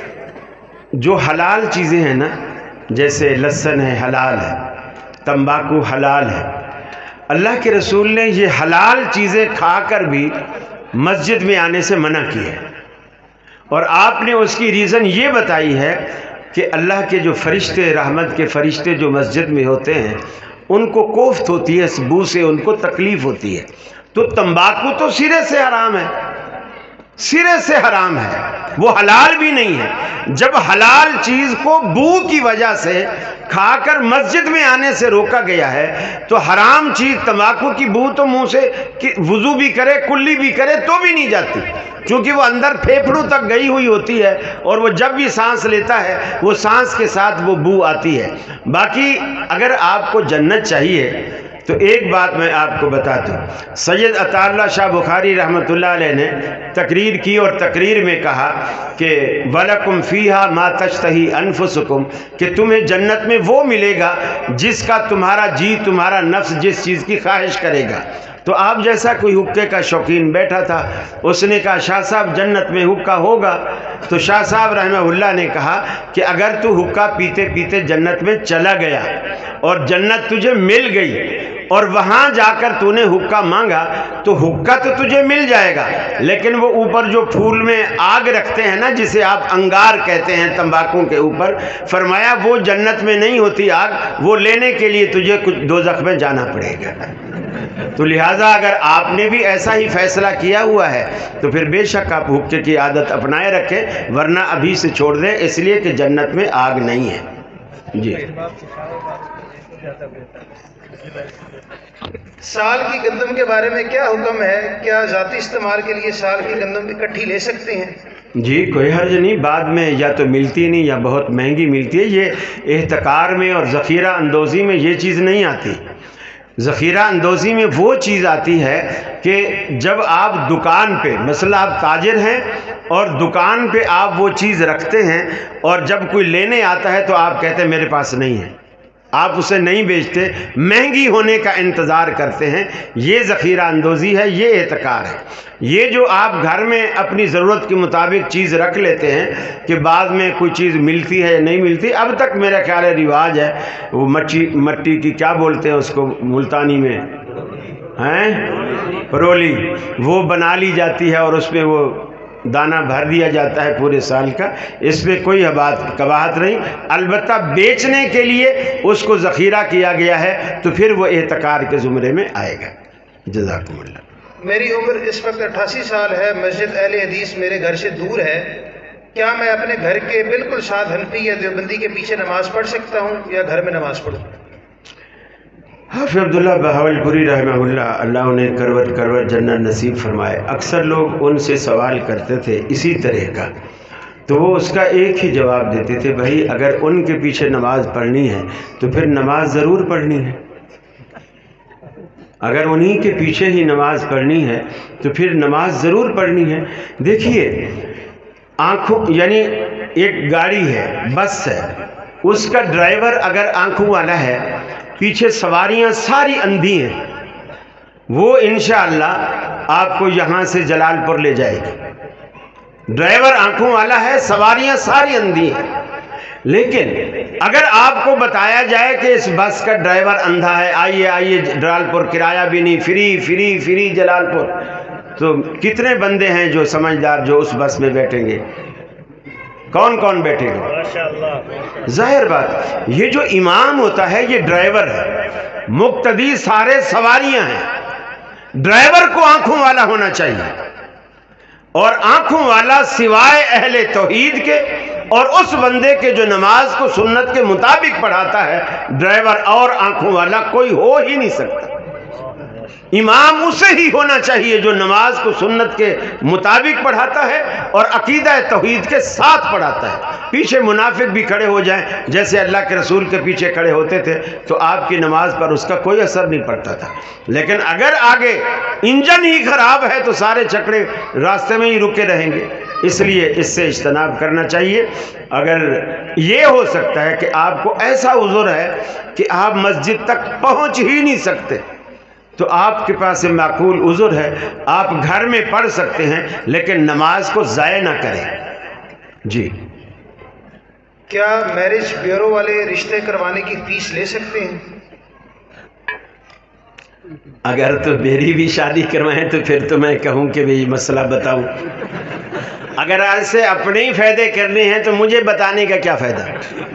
جو حلال چیزیں ہیں نا، جیسے لہسن ہے حلال ہے، تمباکو حلال ہے، اللہ کے رسول نے یہ حلال چیزیں کھا کر بھی مسجد میں آنے سے منع کی ہے، اور آپ نے اس کی ریزن یہ بتائی ہے کہ اللہ کے جو فرشتے، رحمت کے فرشتے جو مسجد میں ہوتے ہیں، ان کو کوفت ہوتی ہے، اس بو سے ان کو تکلیف ہوتی ہے۔ تو تمباکو تو سرے سے حرام ہے، سرے سے حرام ہے، وہ حلال بھی نہیں ہے۔ جب حلال چیز کو بو کی وجہ سے کھا کر مسجد میں آنے سے روکا گیا ہے، تو حرام چیز تمباکو کی بو تو منہ سے وضو بھی کرے، کلی بھی کرے تو بھی نہیں جاتی، چونکہ وہ اندر پھیپھڑوں تک گئی ہوئی ہوتی ہے، اور وہ جب بھی سانس لیتا ہے وہ سانس کے ساتھ وہ بو آتی ہے۔ باقی اگر آپ کو جنت چاہیے تو ایک بات میں آپ کو بتا دوں، سید عطا اللہ شاہ بخاری رحمۃ اللہ علیہ نے تقریر کی، اور تقریر میں کہا کہ وَلَكُمْ فِيهَا مَا تَشْتَهِي أَنفُسُكُمْ، کہ تمہیں جنت میں وہ ملے گا جس کا تمہارا جی، تمہارا نفس جس چیز کی خواہش کرے گا۔ تو آپ جیسا کوئی حقے کا شوقین بیٹھا تھا، اس نے کہا شاہ صاحب جنت میں حقہ ہوگا؟ تو شاہ صاحب رحمہ اللہ نے کہا کہ اگر تو حقہ پیتے پیتے جنت میں چلا گیا اور جنت تجھے مل گئی اور وہاں جا کر تو نے حقہ مانگا تو حقہ تو تجھے مل جائے گا، لیکن وہ اوپر جو پھول میں آگ رکھتے ہیں نا، جسے آپ انگار کہتے ہیں تمباکو کے اوپر، فرمایا وہ جنت میں نہیں ہوتی آگ، وہ لینے کے لیے تجھے کچھ دوزخ میں جانا پڑے گا۔ تو لہٰذا اگر آپ نے بھی ایسا ہی فیصلہ کیا ہوا ہے تو پھر بے شک آپ حقے کی عادت اپنائے رکھیں، ورنہ ابھی سے چھوڑ دیں، اس لیے کہ جنت میں آگ نہیں ہے۔ جی، سال کی گندم کے بارے میں کیا حکم ہے؟ کیا ذاتی استعمال کے لیے سال کی گندم اکٹھی لے سکتے ہیں؟ جی کوئی حرج نہیں، بعد میں یا تو ملتی نہیں یا بہت مہنگی ملتی ہے۔ یہ احتکار میں اور ذخیرہ اندوزی میں یہ چیز نہیں آتی۔ ذخیرہ اندوزی میں وہ چیز آتی ہے کہ جب آپ دکان پہ، مثلا آپ تاجر ہیں اور دکان پہ آپ وہ چیز رکھتے ہیں اور جب کوئی لینے آتا ہے تو آپ کہتے ہیں میرے پاس نہیں ہے، آپ اسے نہیں بیچتے، مہنگی ہونے کا انتظار کرتے ہیں. یہ ذخیرہ اندوزی ہے، یہ احتکار ہے. یہ جو آپ گھر میں اپنی ضرورت کے مطابق چیز رکھ لیتے ہیں کہ بعد میں کوئی چیز ملتی ہے یا نہیں ملتی، اب تک میرا خیال ہے رواج ہے. وہ مٹی مٹی کی کیا بولتے ہیں اس کو ملتانی میں، ہیں پرولی، وہ بنا لی جاتی ہے اور اس میں وہ دانہ بھر دیا جاتا ہے پورے سال کا. اس میں کوئی بات قباحت نہیں، البتہ بیچنے کے لیے اس کو ذخیرہ کیا گیا ہے تو پھر وہ احتکار کے زمرے میں آئے گا. جزاکم اللہ. میری عمر اس وقت اٹھاسی سال ہے، مسجد اہل حدیث میرے گھر سے دور ہے، کیا میں اپنے گھر کے بالکل ساتھ حنفی یا دیوبندی کے پیچھے نماز پڑھ سکتا ہوں یا گھر میں نماز پڑھوں؟ حافظ عبداللہ بہاولپوری رحمہ اللہ، اللہ انہیں کروٹ کروٹ جنت نصیب فرمائے، اکثر لوگ ان سے سوال کرتے تھے اسی طرح کا، تو وہ اس کا ایک ہی جواب دیتے تھے، بھائی اگر ان کے پیچھے نماز پڑھنی ہے تو پھر نماز ضرور پڑھنی ہے. اگر انہی کے پیچھے ہی نماز پڑھنی ہے تو پھر نماز ضرور پڑھنی ہے. دیکھیے آنکھوں یعنی ایک گاڑی ہے، بس ہے، اس کا ڈرائیور اگر آنکھوں والا ہے، پیچھے سواریاں ساری اندھی ہیں، وہ انشاءاللہ آپ کو یہاں سے جلال پور لے جائے گی. ڈرائیور آنکھوں والا ہے، سواریاں ساری اندھی ہیں. لیکن اگر آپ کو بتایا جائے کہ اس بس کا ڈرائیور اندھا ہے، آئیے آئیے جلال پور، کرایہ بھی نہیں، فری فری فری جلال پور، تو کتنے بندے ہیں جو سمجھدار جو اس بس میں بیٹھیں گے؟ کون کون بیٹھے گا؟ ظاہر بات، یہ جو امام ہوتا ہے یہ ڈرائیور ہے، مقتدی سارے سواریاں ہیں. ڈرائیور کو آنکھوں والا ہونا چاہیے، اور آنکھوں والا سوائے اہل توحید کے اور اس بندے کے جو نماز کو سنت کے مطابق پڑھاتا ہے، ڈرائیور اور آنکھوں والا کوئی ہو ہی نہیں سکتا. امام اسے ہی ہونا چاہیے جو نماز کو سنت کے مطابق پڑھاتا ہے اور عقیدہ توحید کے ساتھ پڑھاتا ہے. پیچھے منافق بھی کھڑے ہو جائیں جیسے اللہ کے رسول کے پیچھے کھڑے ہوتے تھے تو آپ کی نماز پر اس کا کوئی اثر نہیں پڑتا تھا. لیکن اگر آگے انجن ہی خراب ہے تو سارے چکڑے راستے میں ہی رکے رہیں گے. اس لیے اس سے اجتناب کرنا چاہیے. اگر یہ ہو سکتا ہے کہ آپ کو ایسا عذر ہے کہ آپ مسجد تک پہنچ ہی نہیں سکتے تو آپ کے پاس معقول عذر ہے، آپ گھر میں پڑھ سکتے ہیں لیکن نماز کو ضائع نہ کریں. جی. کیا میرج بیورو والے رشتے کروانے کی فیس لے سکتے ہیں؟ اگر تو میری بھی شادی کروائیں تو پھر تو میں کہوں کہ یہ مسئلہ بتاؤں. اگر ایسے اپنے ہی فائدے کرنے ہیں تو مجھے بتانے کا کیا فائدہ؟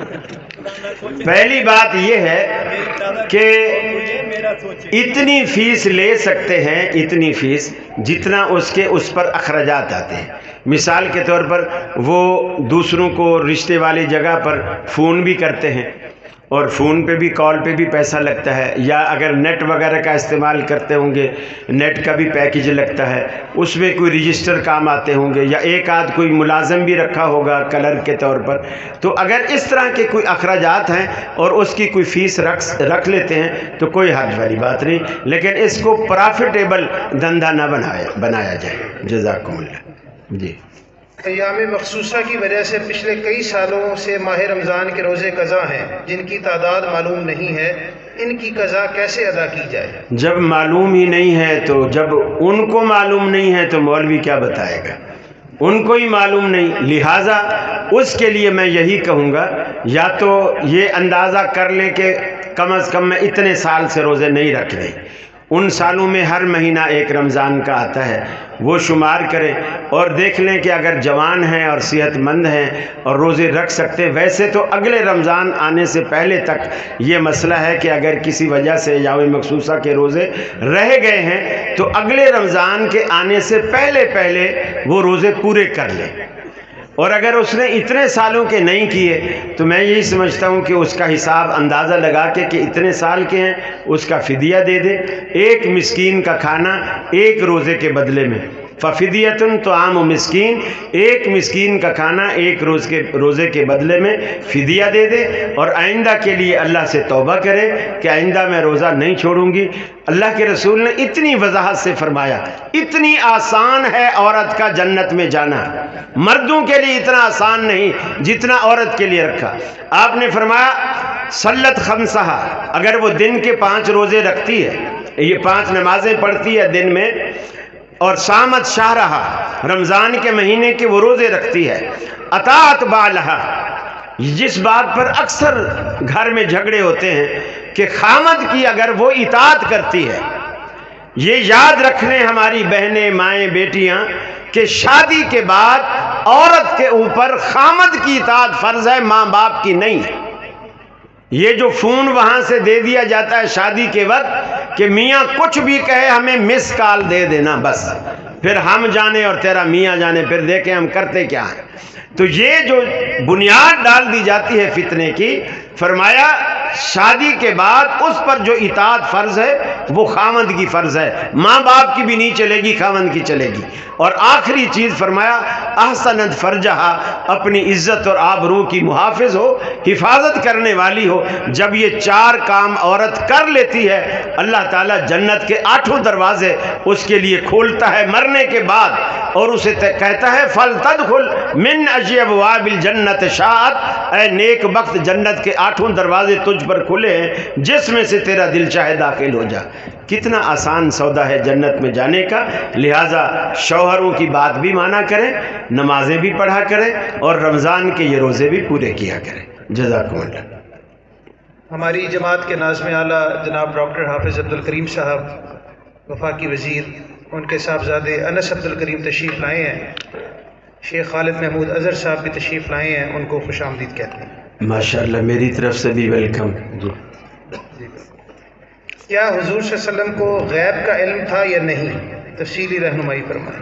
پہلی بات یہ ہے کہ اتنی فیس لے سکتے ہیں، اتنی فیس جتنا اس کے اس پر اخراجات آتے ہیں. مثال کے طور پر وہ دوسروں کو رشتے والی جگہ پر فون بھی کرتے ہیں اور فون پہ بھی کال پہ بھی پیسہ لگتا ہے، یا اگر نیٹ وغیرہ کا استعمال کرتے ہوں گے نیٹ کا بھی پیکیج لگتا ہے، اس میں کوئی رجسٹر کام آتے ہوں گے، یا ایک آدھ کوئی ملازم بھی رکھا ہوگا کلر کے طور پر. تو اگر اس طرح کے کوئی اخراجات ہیں اور اس کی کوئی فیس رکھ رکھ لیتے ہیں تو کوئی حرج والی بات نہیں، لیکن اس کو پرافٹیبل دھندا نہ بنایا بنایا جائے. جزاکم اللہ. جی. ایام مخصوصہ کی وجہ سے پچھلے کئی سالوں سے ماہ رمضان کے روزے قضا ہیں جن کی تعداد معلوم نہیں ہے، ان کی قضا کیسے ادا کی جائے؟ جب معلوم ہی نہیں ہے تو جب ان کو معلوم نہیں ہے تو مولوی کیا بتائے گا؟ ان کو ہی معلوم نہیں، لہٰذا اس کے لیے میں یہی کہوں گا یا تو یہ اندازہ کر لیں کہ کم از کم میں اتنے سال سے روزے نہیں رکھ رہے، ان سالوں میں ہر مہینہ ایک رمضان کا آتا ہے، وہ شمار کریں اور دیکھ لیں کہ اگر جوان ہیں اور صحت مند ہیں اور روزے رکھ سکتے. ویسے تو اگلے رمضان آنے سے پہلے تک یہ مسئلہ ہے کہ اگر کسی وجہ سے ایام مخصوصہ کے روزے رہ گئے ہیں تو اگلے رمضان کے آنے سے پہلے پہلے وہ روزے پورے کر لیں. اور اگر اس نے اتنے سالوں کے نہیں کیے تو میں یہی سمجھتا ہوں کہ اس کا حساب اندازہ لگا کے کہ اتنے سال کے ہیں اس کا فدیہ دے دے، ایک مسکین کا کھانا ایک روزے کے بدلے میں. ففدیتن طعام مسکین، ایک مسکین کا کھانا ایک روز کے روزے کے بدلے میں فدیہ دے دے، اور آئندہ کے لیے اللہ سے توبہ کرے کہ آئندہ میں روزہ نہیں چھوڑوں گی۔ اللہ کے رسول نے اتنی وضاحت سے فرمایا، اتنی آسان ہے عورت کا جنت میں جانا، مردوں کے لیے اتنا آسان نہیں جتنا عورت کے لیے رکھا۔ آپ نے فرمایا صلت خمسہا، اگر وہ دن کے پانچ روزے رکھتی ہے، یہ پانچ نمازیں پڑھتی ہے دن میں، اور سامت شہرہا، رمضان کے مہینے کے وہ روزے رکھتی ہے، اطاعت بالہا، جس بات پر اکثر گھر میں جھگڑے ہوتے ہیں کہ خامد کی اگر وہ اطاعت کرتی ہے، یہ یاد رکھنے ہماری بہنیں، مائیں، بیٹیاں کہ شادی کے بعد عورت کے اوپر خامد کی اطاعت فرض ہے، ماں باپ کی نہیں۔ یہ جو فون وہاں سے دے دیا جاتا ہے شادی کے وقت کہ میاں کچھ بھی کہے ہمیں مس کال دے دینا بس، پھر ہم جانے اور تیرا میاں جانے، پھر دیکھیں ہم کرتے کیا ہیں۔ تو یہ جو بنیاد ڈال دی جاتی ہے فتنے کی، فرمایا شادی کے بعد اس پر جو اطاعت فرض ہے وہ خاوند کی فرض ہے، ماں باپ کی بھی نہیں چلے گی، خاوند کی چلے گی۔ اور آخری چیز فرمایا احسنت فرجہا، اپنی عزت اور آبرو کی محافظ ہو، حفاظت کرنے والی ہو۔ جب یہ چار کام عورت کر لیتی ہے، اللہ تعالیٰ جنت کے آٹھوں دروازے اس کے لیے کھولتا ہے مرنے کے بعد، اور اسے کہتا ہے فَلْتَدْخُلْ مِنْ أَجْيَ أَبْوَابِ الْجَنَّةِ شَاءَتْ، اے نیک بخت جنت کے آٹھوں دروازے تجھ پر کھلے ہیں، جس میں سے تیرا دل چاہے داخل ہو جا۔ کتنا آسان سودا ہے جنت میں جانے کا۔ لہٰذا شوہروں کی بات بھی مانا کریں، نمازیں بھی پڑھا کریں، اور رمضان کے یہ روزے بھی پورے کیا کریں۔ جزاکم اللہ۔ ہماری جماعت کے ناظم اعلیٰ جناب ڈاکٹر حافظ عبدالکریم صاحب وفاقی وزیر، ان کے صاحبزادے انس عبدالکریم تشریف لائے ہیں، شیخ خالد محمود اظہر صاحب بھی تشریف لائے ہیں، ان کو خوش آمدید کہتے ہیں۔ ماشاءاللہ، میری طرف سے بھی ویلکم۔ جی کیا حضور صلی اللہ علیہ وسلم کو غیب کا علم تھا یا نہیں؟ تفصیلی رہنمائی فرمائیں۔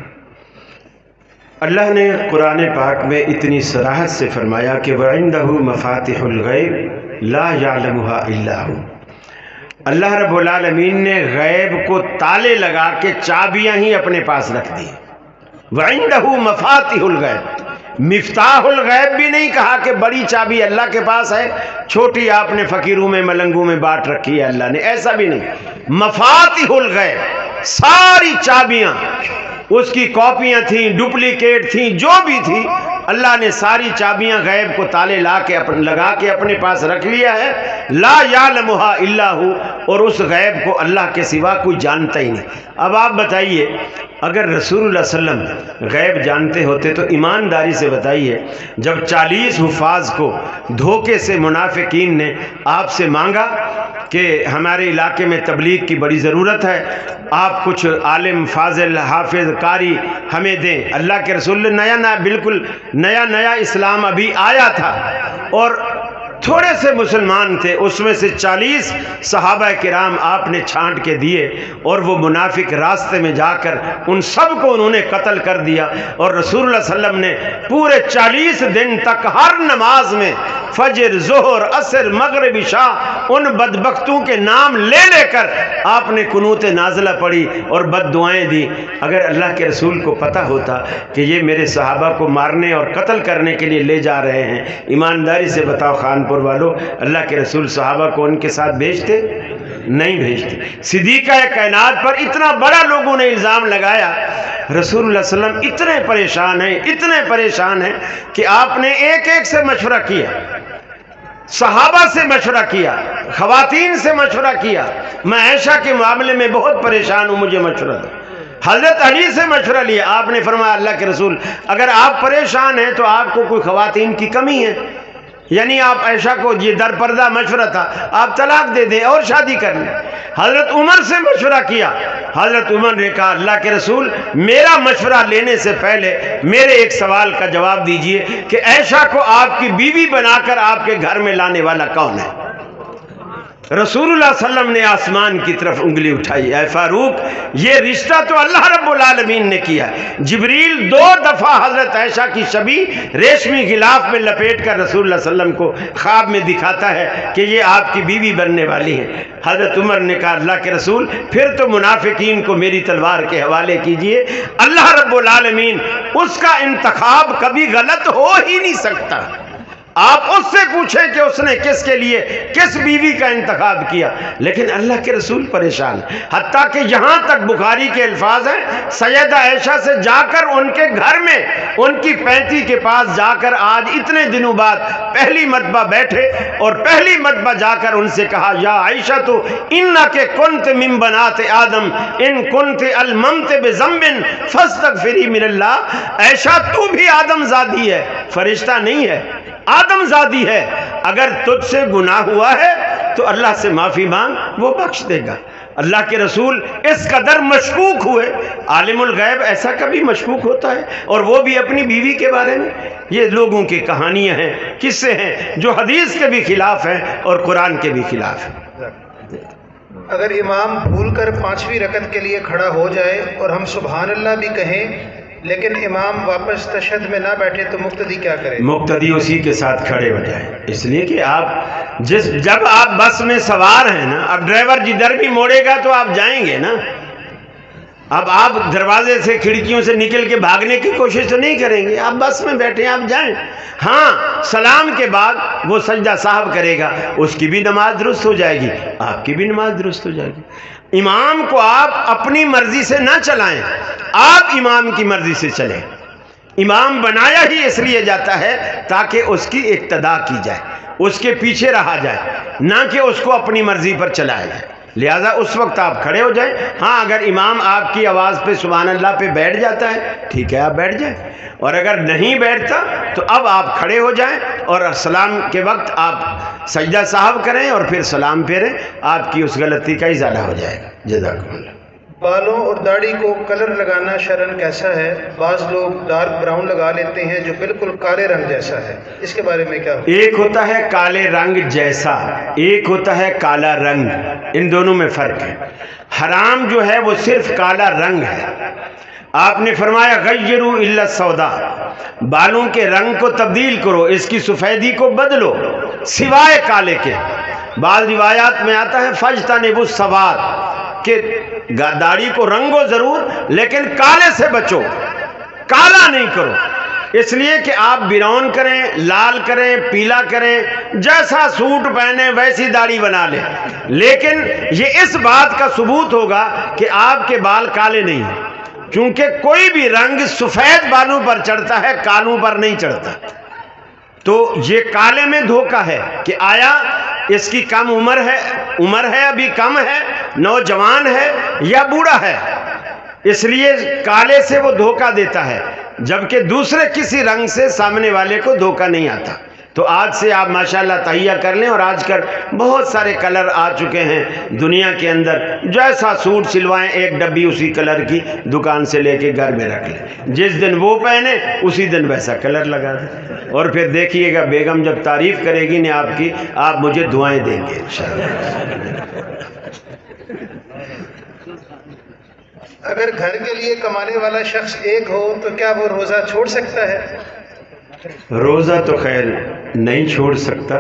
اللہ نے قرآن پاک میں اتنی صراحت سے فرمایا کہ وَعِندَهُ مَفَاتِحُ الْغَيْبِ لَا يَعْلَمُهَا إِلَّا هُوَ، اللہ رب العالمین نے غیب کو تالے لگا کے چابیاں ہی اپنے پاس رکھ دی۔ وَعِندَهُ مَفَاتِحُ الْغَيْبِ، مفتاح الغیب بھی نہیں کہا کہ بڑی چابی اللہ کے پاس ہے، چھوٹی آپ نے فقیروں میں ملنگوں میں بانٹ رکھی ہے اللہ نے، ایسا بھی نہیں۔ مفاتیح الغیب، ساری چابیاں، اس کی کاپیاں تھیں، ڈپلیکیٹ تھیں، جو بھی تھی، اللہ نے ساری چابیاں غیب کو تالے لا کے لگا کے اپنے پاس رکھ لیا ہے۔ لا یعلمھا الا ہو، اور اس غیب کو اللہ کے سوا کوئی جانتا ہی نہیں۔ اب آپ بتائیے، اگر رسول اللہ صلی اللہ علیہ وسلم غیب جانتے ہوتے تو ایمانداری سے بتائیے، جب چالیس حفاظ کو دھوکے سے منافقین نے آپ سے مانگا کہ ہمارے علاقے میں تبلیغ کی بڑی ضرورت ہے، آپ کچھ عالم فاضل حافظ قاری ہمیں دیں، اللہ کے رسول نے نیا نیا بالکل نیا نیا اسلام ابھی آیا تھا، اور تھوڑے سے مسلمان تھے، اس میں سے چالیس صحابہ کرام آپ نے چھانٹ کے دیے، اور وہ منافق راستے میں جا کر ان سب کو انہوں نے قتل کر دیا۔ اور رسول اللہ صلی اللہ علیہ وسلم نے پورے چالیس دن تک ہر نماز میں فجر، ظہر، عصر، مغرب، عشاء ان بدبختوں کے نام لے لے کر آپ نے قنوت نازلہ پڑھی اور بد دعائیں دی۔ اگر اللہ کے رسول کو پتہ ہوتا کہ یہ میرے صحابہ کو مارنے اور قتل کرنے کے لیے لے جا رہے ہیں، ایمانداری سے بتاؤ خانپور والو، اللہ کے رسول صحابہ کو ان کے ساتھ بھیجتے؟ نہیں بھیجتے۔ صدیقہ کائنات پر اتنا بڑا لوگوں نے الزام لگایا، رسول اللہ صلی اللہ علیہ وسلم اتنے پریشان ہیں، اتنے پریشان ہیں کہ آپ نے ایک ایک سے مشورہ کیا، صحابہ سے مشورہ کیا، خواتین سے مشورہ کیا، میں عائشہ کے معاملے میں بہت پریشان ہوں، مجھے مشورہ دو۔ حضرت علی سے مشورہ لیا، آپ نے فرمایا اللہ کے رسول اگر آپ پریشان ہیں تو آپ کو کوئی خواتین کی کمی ہے، یعنی آپ عائشہ کو یہ در پردہ مشورہ تھا، آپ طلاق دے دیں اور شادی کر لیں۔ حضرت عمر سے مشورہ کیا، حضرت عمر نے کہا اللہ کے رسول میرا مشورہ لینے سے پہلے میرے ایک سوال کا جواب دیجئے کہ عائشہ کو آپ کی بیوی بنا کر آپ کے گھر میں لانے والا کون ہے؟ रसूलुल्लाह सल्लम ने आसमान की तरफ उंगली उठाई, ऐ फारूक ये रिश्ता तो अल्लाह रब्बुल आलमीन ने किया। जिब्रील दो दफ़ा हज़रत आयशा की शबी रेशमी गिलाफ में लपेट कर रसूलुल्लाह सल्लम को ख्वाब में दिखाता है कि ये आपकी बीवी बनने वाली है। हज़रत उमर ने कहा अल्लाह के रसूल फिर तो मुनाफिकीन को मेरी तलवार के हवाले कीजिए, अल्लाह रब्बुल आलमीन उसका इंतखाब कभी गलत हो ही नहीं सकता। आप उससे पूछें कि उसने किसके लिए किस बीवी का इंतखाब किया, लेकिन अल्लाह के रसूल परेशान। हत्ता कि यहाँ तक बुखारी के अल्फाज हैं, सैयदा आयशा से जाकर उनके घर में उनकी पैंती के पास जाकर आज इतने दिनों बाद पहली मरतबा बैठे और पहली मरतबा जाकर उनसे कहा या आयशा तो इन्ना के कुंत मिन बनाते आदम इन कुंत अलममत बिज़म्बिन फस्तगफिरी मिनल्लाह। आयशा तू भी आदमजादी है, फरिश्ता नहीं है, आदमजादी है। अगर तुझसे गुनाह हुआ है तो अल्लाह से माफ़ी मांग, वो बख्श देगा। अल्लाह के रसूल इस कदर मशकूक हुए। आलिमुल गैब ऐसा कभी मशकूक होता है, और वो भी अपनी बीवी के बारे में। ये लोगों की कहानियां हैं, किस्से हैं जो हदीस के भी खिलाफ हैं और कुरान के भी खिलाफ हैं। अगर इमाम भूल कर पाँचवीं रकत के लिए खड़ा हो जाए और हम सुबहान अल्लाह भी कहें लेकिन इमाम वापस तशहद में ना बैठे तो मुक्तदी क्या करे? मुक्तदी उसी के साथ खड़े हो जाए, इसलिए कि आप जिस जब आप बस में सवार हैं ना, अब ड्राइवर जिधर भी मोड़ेगा तो आप जाएंगे ना। अब आप दरवाजे से खिड़कियों से निकल के भागने की कोशिश तो नहीं करेंगे, आप बस में बैठे आप जाएं। हाँ, सलाम के बाद वो सजदा साहब करेगा, उसकी भी नमाज दुरुस्त हो जाएगी, आपकी भी नमाज दुरुस्त हो जाएगी। इमाम को आप अपनी मर्जी से ना चलाएं, आप इमाम की मर्जी से चलें। इमाम बनाया ही इसलिए जाता है ताकि उसकी इक्तदा की जाए, उसके पीछे रहा जाए, ना कि उसको अपनी मर्जी पर चलाया जाए। लिहाजा उस वक्त आप खड़े हो जाएं। हाँ, अगर इमाम आपकी आवाज़ पे सुभान अल्लाह पे बैठ जाता है, ठीक है, आप बैठ जाएं, और अगर नहीं बैठता तो अब आप खड़े हो जाएं और सलाम के वक्त आप सजदा साहब करें और फिर सलाम फेरें, आपकी उस गलती का इजाला हो जाएगा। जज़ाकुमुल्लाह। बालों और दाढ़ी को कलर लगाना शरन कैसा है? बाज़ लोग डार्क ब्राउन लगा लेते हैं जो बिल्कुल काले रंग जैसा है, इसके बारे में क्या? एक होता है काले रंग जैसा, एक होता है काला रंग, इन दोनों में फ़र्क है। हराम जो है वो सिर्फ काला रंग है। आपने फरमाया गय्यरू इल्ला सौदा, बालों के रंग को तब्दील करो, इसकी सफ़ेदी को बदलो सिवाय काले के। बाज़ रिवायात में आता है फजतनिबु सवाद, कि दाढ़ी को रंगो जरूर लेकिन काले से बचो, काला नहीं करो। इसलिए कि आप बिरौन करें, लाल करें, पीला करें, जैसा सूट पहने वैसी दाढ़ी बना लें, लेकिन ये इस बात का सबूत होगा कि आपके बाल काले नहीं हैं, क्योंकि कोई भी रंग सफ़ेद बालों पर चढ़ता है, कालों पर नहीं चढ़ता। तो ये काले में धोखा है कि आया इसकी कम उम्र है, उम्र है अभी कम है, नौजवान है या बूढ़ा है, इसलिए काले से वो धोखा देता है, जबकि दूसरे किसी रंग से सामने वाले को धोखा नहीं आता। तो आज से आप माशाल्लाह तहिया कर लें, और आजकल बहुत सारे कलर आ चुके हैं दुनिया के अंदर, जैसा सूट सिलवाएं एक डब्बी उसी कलर की दुकान से लेके घर में रख लें, जिस दिन वो पहने उसी दिन वैसा कलर लगा दें, और फिर देखिएगा बेगम जब तारीफ करेगी ने आपकी, आप मुझे दुआएं देंगे इंशाअल्लाह। अगर घर के लिए कमाने वाला शख्स एक हो तो क्या वो रोज़ा छोड़ सकता है? रोज़ा तो खैर नहीं छोड़ सकता,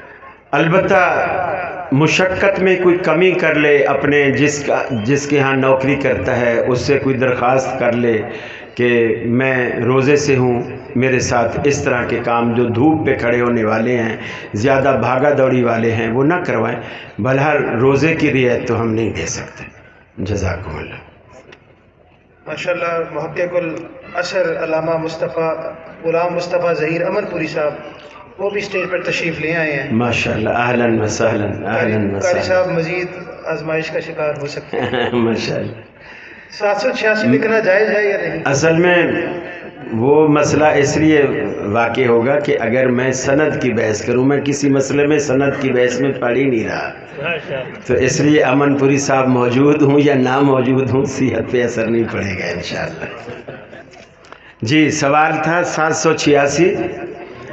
अलबत्ता मुशक्क़त में कोई कमी कर ले, अपने जिसका जिसके यहाँ नौकरी करता है उससे कोई दरख्वास्त कर ले कि मैं रोज़े से हूँ, मेरे साथ इस तरह के काम जो धूप पे खड़े होने वाले हैं, ज़्यादा भागा दौड़ी वाले हैं, वो ना करवाएं। बहरहाल रोज़े की रियायत तो हम नहीं दे सकते। जज़ाकुमुल्लाह। माशाल्लाह, मुहक्किकुल असर अल्लामा मुस्तफ़ा गुलाम मुस्तफ़ा ज़हीर अमनपुरी साहब, वो भी स्टेज पर तशरीफ़ ले आए हैं। माशाल्लाह, अहलन व सहलन, अहलन व सहलन। कारी साहब मज़ीद आजमाइश का शिकार हो सकते हैं। माशाल्लाह। सात सौ छियासी लिखना जायज़ है या नहीं? असल में वो मसला इसलिए वाक़ होगा कि अगर मैं सनद की बहस करूँ, मैं किसी मसले में सनद की बहस में पढ़ ही नहीं रहा, तो इसलिए अमनपुरी साहब मौजूद हूँ या ना मौजूद हूँ, सेहत पे असर नहीं पड़ेगा इंशाअल्लाह। जी, सवाल था सात सौ छियासी।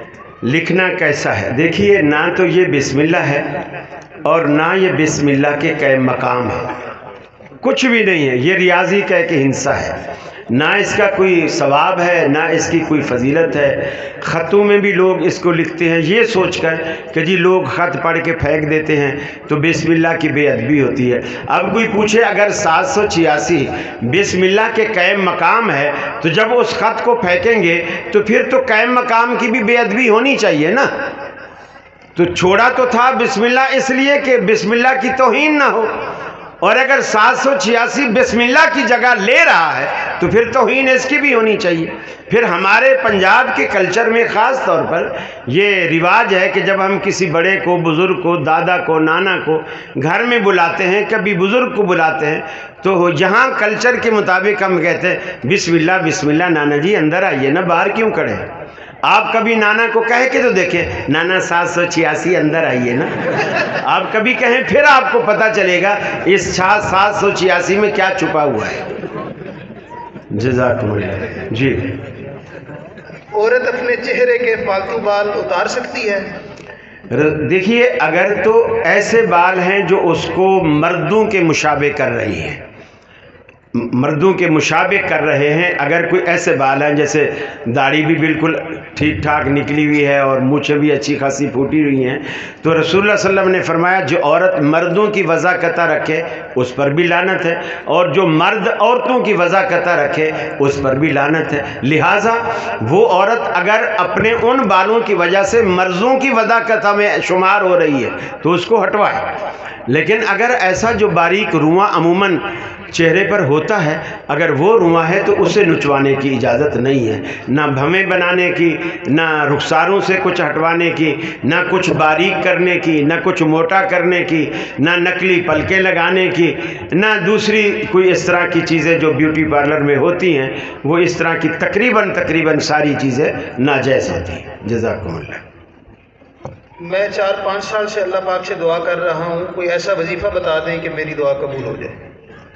لکھنا کیسا ہے؟ دیکھیے، نہ تو یہ بسم اللہ ہے اور نہ یہ بسم اللہ کے قائم مقام ہے، کچھ بھی نہیں ہے، یہ ریاضی کا ایک ہندسہ ہے، نہ اس کا کوئی ثواب ہے نہ اس کی کوئی فضیلت ہے۔ خطوں میں بھی لوگ اس کو لکھتے ہیں یہ سوچ کر کہ جی لوگ خط پڑھ کے پھینک دیتے ہیں تو بسم اللہ کی بے ادبی ہوتی ہے۔ اب کوئی پوچھے اگر سات سو چھیاسی بسم اللہ کے قائم مقام ہے تو جب اس خط کو پھینکیں گے تو پھر تو قائم مقام کی بھی بے ادبی ہونی چاہیے نا۔ تو چھوڑا تو تھا بسم اللہ اس لیے کہ بسم اللہ کی توہین نہ ہو، اور اگر سات سو چھیاسی بسم اللہ کی جگہ لے رہا ہے تو پھر توہین اس کی بھی ہونی چاہیے۔ پھر ہمارے پنجاب کے کلچر میں خاص طور پر یہ رواج ہے کہ جب ہم کسی بڑے کو، بزرگ کو، دادا کو، نانا کو گھر میں بلاتے ہیں، کبھی بزرگ کو بلاتے ہیں، تو جہاں کلچر کے مطابق ہم کہتے ہیں بسم اللہ بسم اللہ، نانا جی اندر آئیے نا، باہر کیوں کھڑے ہیں؟ آپ کبھی نانا کو کہہ کے تو دیکھیں، نانا سات سو چھیاسی اندر آئیے نا۔ آپ کبھی کہیں پھر آپ کو پتہ چلے گا اس سات سو چھیاسی میں کیا چھپا ہوا ہے۔ جزاکم اللہ۔ جی، عورت اپنے چہرے کے فالتو بال اتار سکتی ہے؟ دیکھیے، اگر تو ایسے بال ہیں جو اس کو مردوں کے مشابہ کر رہی ہیں، مردوں کے مشابہ کر رہے ہیں، اگر کوئی ایسے بال ہیں جیسے داڑھی بھی بالکل ٹھیک ٹھاک نکلی ہوئی ہے اور مونچھیں بھی اچھی خاصی پھوٹی ہوئی ہیں، تو رسول اللہ صلی اللہ علیہ وسلم نے فرمایا جو عورت مردوں کی وضاحت رکھے اس پر بھی لعنت ہے، اور جو مرد عورتوں کی وضاحت رکھے اس پر بھی لعنت ہے۔ لہٰذا وہ عورت اگر اپنے ان بالوں کی وجہ سے مردوں کی وضاحت میں شمار ہو رہی ہے تو اس کو ہٹوائے، لیکن اگر ایسا جو باریک رواں عموماً چہرے پر ہوتا ہے اگر وہ رواں ہے تو اسے نچوانے کی اجازت نہیں ہے، نہ بھویں بنانے کی، نہ رخساروں سے کچھ ہٹوانے کی، نہ کچھ باریک کرنے کی، نہ کچھ موٹا کرنے کی، نہ نکلی پلکیں لگانے کی، نہ دوسری کوئی اس طرح کی چیزیں جو بیوٹی پارلر میں ہوتی ہیں، وہ اس طرح کی تقریباً تقریباً ساری چیزیں ناجائز ہوتی ہیں۔ جزاکم اللہ۔ میں چار پانچ سال سے اللہ پاک سے دعا کر رہا ہوں، کوئی ایسا وظیفہ بتا دیں کہ میری دعا قبول ہو جائے۔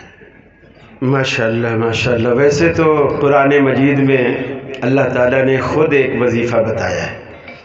ماشاءاللہ ماشاءاللہ، ویسے تو قرآن مجید میں اللہ تعالیٰ نے خود ایک وظیفہ بتایا ہے،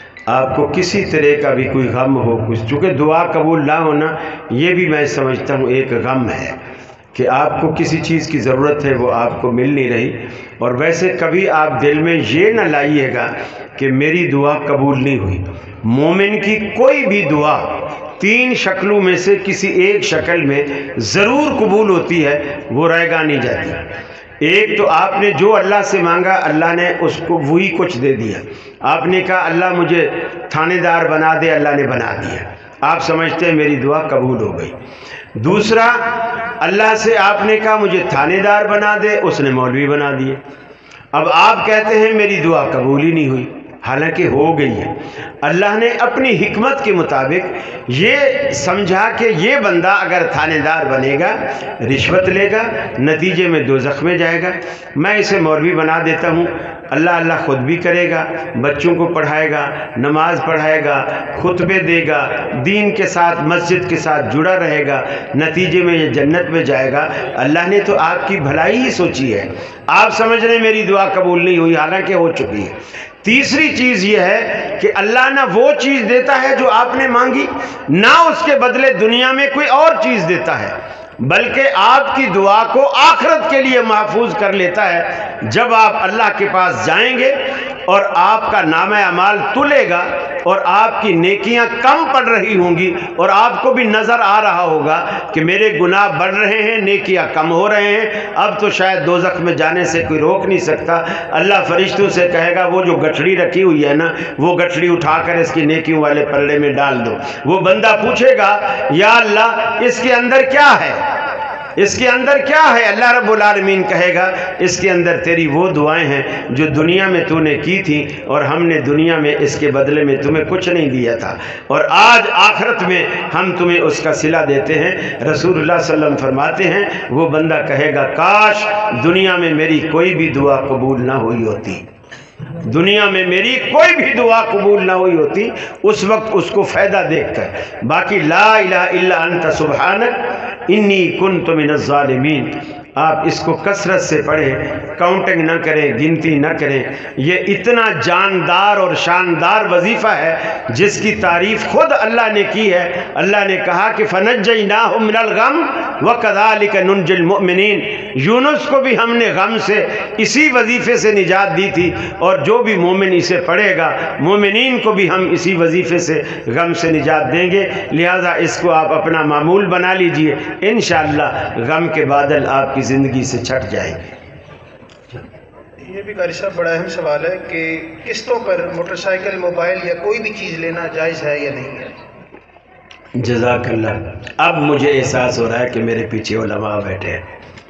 آپ کو کسی طرح کا بھی کوئی غم ہو کچھ، چونکہ دعا قبول نہ ہونا یہ بھی میں سمجھتا ہوں ایک غم ہے کہ آپ کو کسی چیز کی ضرورت ہے وہ آپ کو مل نہیں رہی، اور ویسے کبھی آپ دل میں یہ نہ لائیے گا کہ میری دعا قبول نہیں ہوئی۔ مومن کی کوئی بھی دعا تین شکلوں میں سے کسی ایک شکل میں ضرور قبول ہوتی ہے، وہ رہ گا نہیں جاتی۔ ایک تو آپ نے جو اللہ سے مانگا اللہ نے اس کو وہی کچھ دے دیا، آپ نے کہا اللہ مجھے تھانے دار بنا دے، اللہ نے بنا دیا، آپ سمجھتے ہیں میری دعا قبول ہو گئی۔ دوسرا، اللہ سے آپ نے کہا مجھے تھانے دار بنا دے، اس نے مولوی بنا دیے، اب آپ کہتے ہیں میری دعا قبول ہی نہیں ہوئی، حالانکہ ہو گئی ہے۔ اللہ نے اپنی حکمت کے مطابق یہ سمجھا کہ یہ بندہ اگر تھانے دار بنے گا، رشوت لے گا، نتیجے میں دوزخ میں جائے گا، میں اسے مولوی بنا دیتا ہوں، اللہ اللہ خود بھی کرے گا، بچوں کو پڑھائے گا، نماز پڑھائے گا، خطبے دے گا، دین کے ساتھ مسجد کے ساتھ جڑا رہے گا، نتیجے میں یہ جنت میں جائے گا۔ اللہ نے تو آپ کی بھلائی ہی سوچی ہے، آپ سمجھ رہے ہیں میری دعا قبول نہیں ہوئی، حالانکہ ہو چکی ہے۔ تیسری چیز یہ ہے کہ اللہ نہ وہ چیز دیتا ہے جو آپ نے مانگی، نہ اس کے بدلے دنیا میں کوئی اور چیز دیتا ہے، بلکہ آپ کی دعا کو آخرت کے لیے محفوظ کر لیتا ہے۔ جب آپ اللہ کے پاس جائیں گے اور آپ کا نامہ اعمال تلے گا اور آپ کی نیکیاں کم پڑ رہی ہوں گی اور آپ کو بھی نظر آ رہا ہوگا کہ میرے گناہ بڑھ رہے ہیں، نیکیاں کم ہو رہے ہیں، اب تو شاید دوزخ میں جانے سے کوئی روک نہیں سکتا، اللہ فرشتوں سے کہے گا وہ جو گٹھڑی رکھی ہوئی ہے نا، وہ گٹھڑی اٹھا کر اس کی نیکیوں والے پلڑے میں ڈال دو۔ وہ بندہ پوچھے گا یا اللہ اس کے اندر کیا ہے، اس کے اندر کیا ہے؟ اللہ رب العالمین کہے گا اس کے اندر تیری وہ دعائیں ہیں جو دنیا میں تو نے کی تھی اور ہم نے دنیا میں اس کے بدلے میں تمہیں کچھ نہیں دیا تھا، اور آج آخرت میں ہم تمہیں اس کا صلہ دیتے ہیں۔ رسول اللہ صلی اللہ علیہ وسلم فرماتے ہیں وہ بندہ کہے گا کاش دنیا میں میری کوئی بھی دعا قبول نہ ہوئی ہوتی، دنیا میں میری کوئی بھی دعا قبول نہ ہوئی ہوتی، اس وقت اس کو فائدہ دیکھ کر۔ باقی لا الہ الا انت سبحانک انی کنت من الظالمین، آپ اس کو کثرت سے پڑھیں، کاؤنٹنگ نہ کریں، گنتی نہ کریں۔ یہ اتنا جاندار اور شاندار وظیفہ ہے جس کی تعریف خود اللہ نے کی ہے۔ اللہ نے کہا کہ فَنَجَّيْنَاهُ مِنَ الْغَمِّ وَكَذَلِكَ نُنْجِي الْمُؤْمِنِينَ، یونس کو بھی ہم نے غم سے اسی وظیفے سے نجات دی تھی، اور جو بھی مومن اسے پڑھے گا مومنین کو بھی ہم اسی وظیفے سے غم سے نجات دیں گے۔ لہٰذا اس کو آپ اپنا معمول بنا لیجئے، انشاءاللہ غم کے بادل آپ کی زندگی سے چھٹ جائیں گے۔ یہ بھی قاری صاحب بڑا اہم سوال ہے کہ قسطوں پر موٹر سائیکل، موبائل یا کوئی بھی چیز لینا جائز ہے یا نہیں ہے؟ جزاک اللہ۔ اب مجھے احساس ہو رہا ہے کہ میرے پیچھے علماء بیٹھے ہیں۔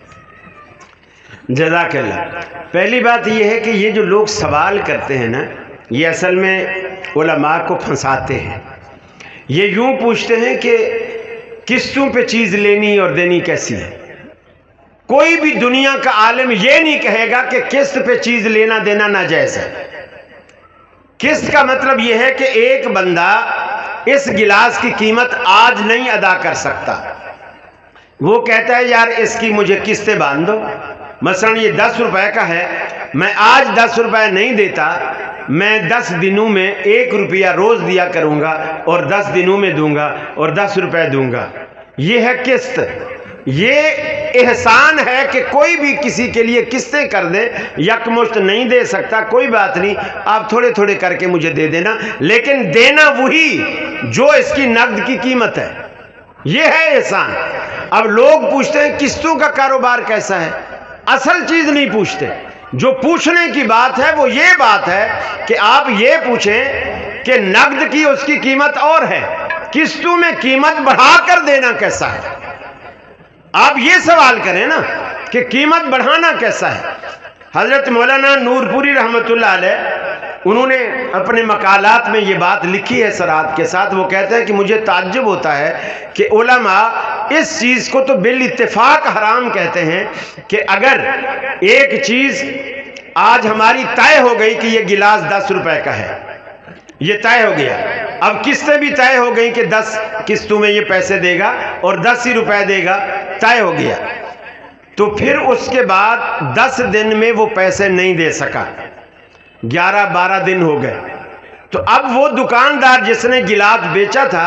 جزاک اللہ۔ پہلی بات یہ ہے کہ یہ جو لوگ سوال کرتے ہیں نا، یہ اصل میں علماء کو پھنساتے ہیں۔ یہ یوں پوچھتے ہیں کہ قسطوں پہ چیز لینی اور دینی کیسی ہے؟ کوئی بھی دنیا کا عالم یہ نہیں کہے گا کہ قسط پہ چیز لینا دینا ناجائز ہے۔ قسط کا مطلب یہ ہے کہ ایک بندہ اس گلاس کی قیمت آج نہیں ادا کر سکتا، وہ کہتا ہے یار اس کی مجھے قسطیں باندھ دو، مثلا یہ دس روپے کا ہے، میں آج دس روپے نہیں دیتا، میں دس دنوں میں ایک روپیہ روز دیا کروں گا اور دس دنوں میں دوں گا اور دس روپے دوں گا۔ یہ ہے قسط۔ یہ احسان ہے کہ کوئی بھی کسی کے لیے قسطیں کر دے، یکمشت نہیں دے سکتا، کوئی بات نہیں، آپ تھوڑے تھوڑے کر کے مجھے دے دینا، لیکن دینا وہی جو اس کی نقد کی قیمت ہے۔ یہ ہے احسان۔ اب لوگ پوچھتے ہیں قسطوں کا کاروبار کیسا ہے؟ اصل چیز نہیں پوچھتے، جو پوچھنے کی بات ہے وہ یہ بات ہے کہ آپ یہ پوچھیں کہ نقد کی اس کی قیمت اور ہے، قسطوں میں قیمت بڑھا کر دینا کیسا ہے؟ آپ یہ سوال کریں نا کہ قیمت بڑھانا کیسا ہے۔ حضرت مولانا نور پوری رحمۃ اللہ علیہ، انہوں نے اپنے مقالات میں یہ بات لکھی ہے سرات کے ساتھ، وہ کہتے ہیں کہ مجھے تعجب ہوتا ہے کہ علماء اس چیز کو تو بالاتفاق حرام کہتے ہیں کہ اگر ایک چیز آج ہماری طے ہو گئی کہ یہ گلاس دس روپے کا ہے، یہ طے ہو گیا، اب قسطیں بھی طے ہو گئی کہ دس قسطوں میں یہ پیسے دے گا اور دس ہی روپے دے گا، طے ہو گیا، تو پھر اس کے بعد دس دن میں وہ پیسے نہیں دے سکا، گیارہ بارہ دن ہو گئے، تو اب وہ دکاندار جس نے گلاس بیچا تھا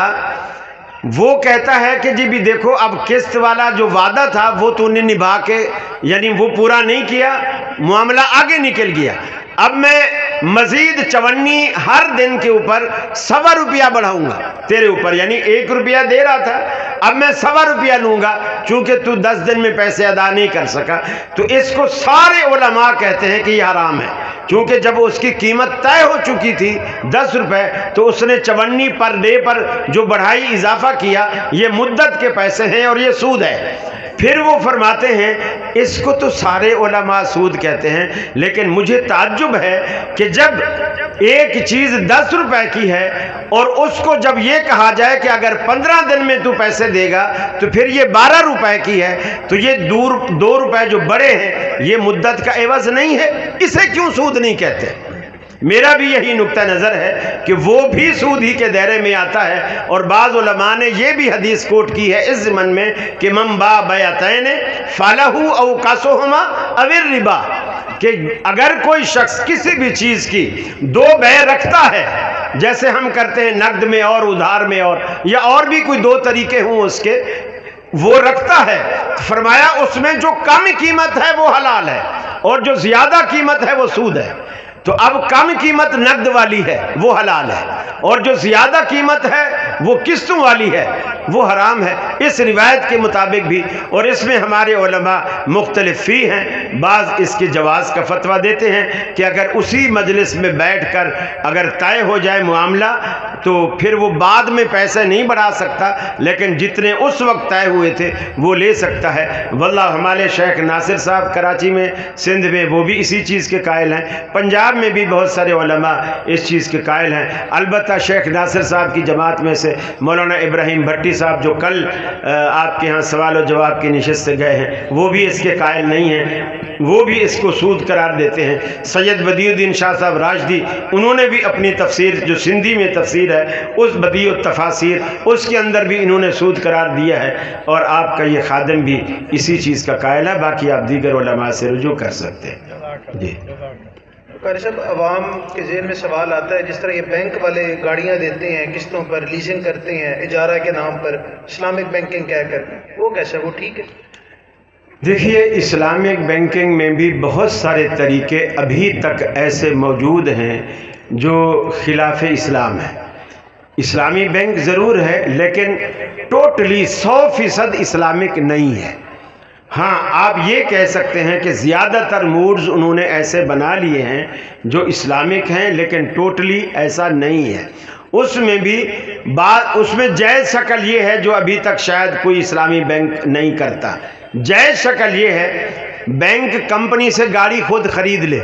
وہ کہتا ہے کہ جی بھی دیکھو اب قسط والا جو وعدہ تھا وہ تو نے نبھا کے، یعنی وہ پورا نہیں کیا، معاملہ آگے نکل گیا، اب میں مزید چونی ہر دن کے اوپر سوا روپیہ بڑھاؤں گا تیرے اوپر، یعنی ایک روپیہ دے رہا تھا، اب میں سوا روپیہ لوں گا چونکہ تو دس دن میں پیسے ادا نہیں کر سکا۔ تو اس کو سارے علماء کہتے ہیں کہ یہ حرام ہے، چونکہ جب اس کی قیمت طے ہو چکی تھی دس روپے تو اس نے چونی پر ڈے پر جو بڑھائی اضافہ کیا، یہ مدت کے پیسے ہیں اور یہ سود ہے۔ پھر وہ فرماتے ہیں اس کو تو سارے علماء سود کہتے ہیں، لیکن مجھے تعجب ہے کہ جب ایک چیز دس روپے کی ہے اور اس کو جب یہ کہا جائے کہ اگر پندرہ دن میں تو پیسے دے گا تو پھر یہ بارہ روپے کی ہے، تو یہ دور دو روپے جو بڑے ہیں یہ مدت کا عوض نہیں ہے، اسے کیوں سود نہیں کہتے؟ میرا بھی یہی نقطہ نظر ہے کہ وہ بھی سود ہی کے دائرے میں آتا ہے، اور بعض علماء نے یہ بھی حدیث کوٹ کی ہے اس ضمن میں کہ من باع بیعتین فلہ او قصہما او الربا، کہ اگر کوئی شخص کسی بھی چیز کی دو بیع رکھتا ہے، جیسے ہم کرتے ہیں نقد میں اور ادھار میں، اور یا اور بھی کوئی دو طریقے ہوں اس کے، وہ رکھتا ہے، فرمایا اس میں جو کم قیمت ہے وہ حلال ہے اور جو زیادہ قیمت ہے وہ سود ہے۔ تو اب کم قیمت نقد والی ہے وہ حلال ہے، اور جو زیادہ قیمت ہے وہ قسطوں والی ہے وہ حرام ہے، اس روایت کے مطابق بھی، اور اس میں ہمارے علماء مختلف فی ہیں، بعض اس کے جواز کا فتویٰ دیتے ہیں کہ اگر اسی مجلس میں بیٹھ کر اگر طے ہو جائے معاملہ تو پھر وہ بعد میں پیسے نہیں بڑھا سکتا، لیکن جتنے اس وقت طے ہوئے تھے وہ لے سکتا ہے۔ واللہ ہمارے شیخ ناصر صاحب کراچی میں، سندھ میں، وہ بھی اسی چیز کے قائل ہیں، پنجاب عوام میں بھی بہت سارے علماء اس چیز کے قائل ہیں. البتہ شیخ ناصر صاحب کی جماعت میں سے مولانا ابراہیم بھٹی صاحب جو کل آپ کے ہاں سوال و جواب کی نشست سے گئے ہیں وہ بھی اس کے قائل نہیں ہیں, وہ بھی اس کو سود قرار دیتے ہیں. سید بدیع الدین شاہ صاحب راشدی انہوں نے بھی اپنی تفسیر جو سندھی میں تفسیر ہے اس بدیع التفاسیر اس کے اندر بھی انہوں نے سود قرار دیا ہے, اور آپ کا یہ خادم بھی اسی چیز کا قائل ہے. باقی آپ دیگر علماء سے رجوع کر سکتے ہیں. جی قاری صاحب, عوام کے ذہن میں سوال آتا ہے جس طرح یہ بینک والے گاڑیاں دیتے ہیں قسطوں پر, لیزنگ کرتے ہیں اجارہ کے نام پر, اسلامک بینکنگ کہہ کر, وہ کیسا, وہ ٹھیک ہے؟ دیکھیے اسلامک بینکنگ میں بھی بہت سارے طریقے ابھی تک ایسے موجود ہیں جو خلاف اسلام ہیں. اسلامی بینک ضرور ہے لیکن ٹوٹلی سو فیصد اسلامک نہیں ہے. ہاں آپ یہ کہہ سکتے ہیں کہ زیادہ تر موڈز انہوں نے ایسے بنا لیے ہیں جو اسلامک ہیں لیکن ٹوٹلی ایسا نہیں ہے. اس میں بھی بات اس میں جائز شکل یہ ہے جو ابھی تک شاید کوئی اسلامی بینک نہیں کرتا. جائز شکل یہ ہے بینک کمپنی سے گاڑی خود خرید لے.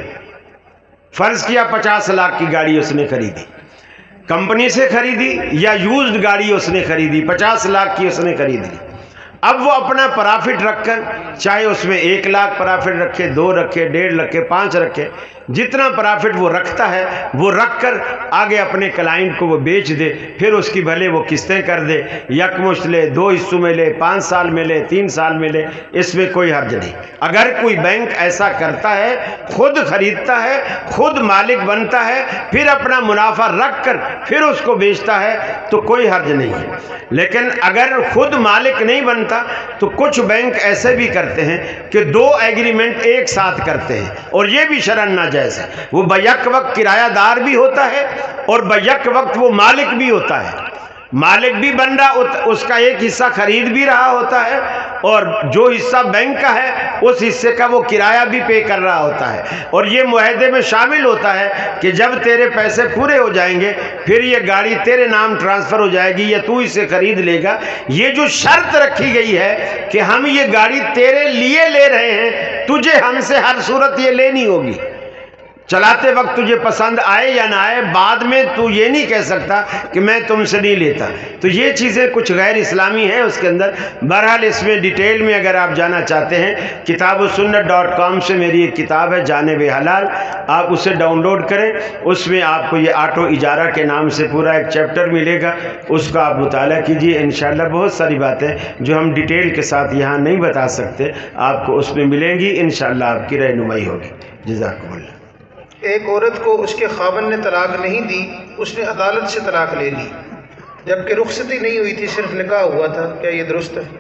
فرض کیا پچاس لاکھ کی گاڑی اس نے خریدی, کمپنی سے خریدی یا یوزڈ گاڑی اس نے خریدی, پچاس لاکھ کی اس نے خرید لی. اب وہ اپنا پرافٹ رکھ کر, چاہے اس میں ایک لاکھ پرافٹ رکھے, دو رکھے, ڈیڑھ رکھے, پانچ رکھے, جتنا پرافٹ وہ رکھتا ہے وہ رکھ کر آگے اپنے کلائنٹ کو وہ بیچ دے. پھر اس کی بھلے وہ قسطیں کر دے, یکمشت لے, دو حصوں میں لے, پانچ سال میں لے, تین سال میں لے, اس میں کوئی حرج نہیں. اگر کوئی بینک ایسا کرتا ہے, خود خریدتا ہے, خود مالک بنتا ہے, پھر اپنا منافع رکھ کر پھر اس کو بیچتا ہے تو کوئی حرج نہیں ہے. لیکن اگر خود مالک نہیں بنتا تو کچھ بینک ایسے بھی کرتے ہیں کہ دو ایگریمنٹ ایک ساتھ کرتے ہیں, اور یہ بھی شرعاً ناجائز ہے. وہ بیک وقت کرایہ دار بھی ہوتا ہے اور بیک وقت وہ مالک بھی ہوتا ہے. مالک بھی بن رہا, اس کا ایک حصہ خرید بھی رہا ہوتا ہے, اور جو حصہ بینک کا ہے اس حصے کا وہ کرایہ بھی پے کر رہا ہوتا ہے. اور یہ معاہدے میں شامل ہوتا ہے کہ جب تیرے پیسے پورے ہو جائیں گے پھر یہ گاڑی تیرے نام ٹرانسفر ہو جائے گی یا تو اسے خرید لے گا. یہ جو شرط رکھی گئی ہے کہ ہم یہ گاڑی تیرے لیے لے رہے ہیں, تجھے ہم سے ہر صورت یہ لینی ہوگی. چلاتے وقت تجھے پسند آئے یا نہ آئے, بعد میں تو یہ نہیں کہہ سکتا کہ میں تم سے نہیں لیتا. تو یہ چیزیں کچھ غیر اسلامی ہیں اس کے اندر. بہرحال اس میں ڈیٹیل میں اگر آپ جانا چاہتے ہیں, کتاب و سنت ڈاٹ کام سے میری ایک کتاب ہے جانب حلال, آپ اسے ڈاؤن لوڈ کریں. اس میں آپ کو یہ آٹو اجارہ کے نام سے پورا ایک چیپٹر ملے گا, اس کا آپ مطالعہ کیجیے. انشاءاللہ بہت ساری باتیں جو ہم ڈیٹیل کے ساتھ یہاں نہیں بتا سکتے آپ کو اس میں ملیں گی. انشاءاللہ آپ کی رہنمائی ہوگی. جزاکم اللہ. ایک عورت کو اس کے خاوند نے طلاق نہیں دی, اس نے عدالت سے طلاق لے لی, جبکہ رخصتی نہیں ہوئی تھی, صرف نکاح ہوا تھا, کیا یہ درست ہے؟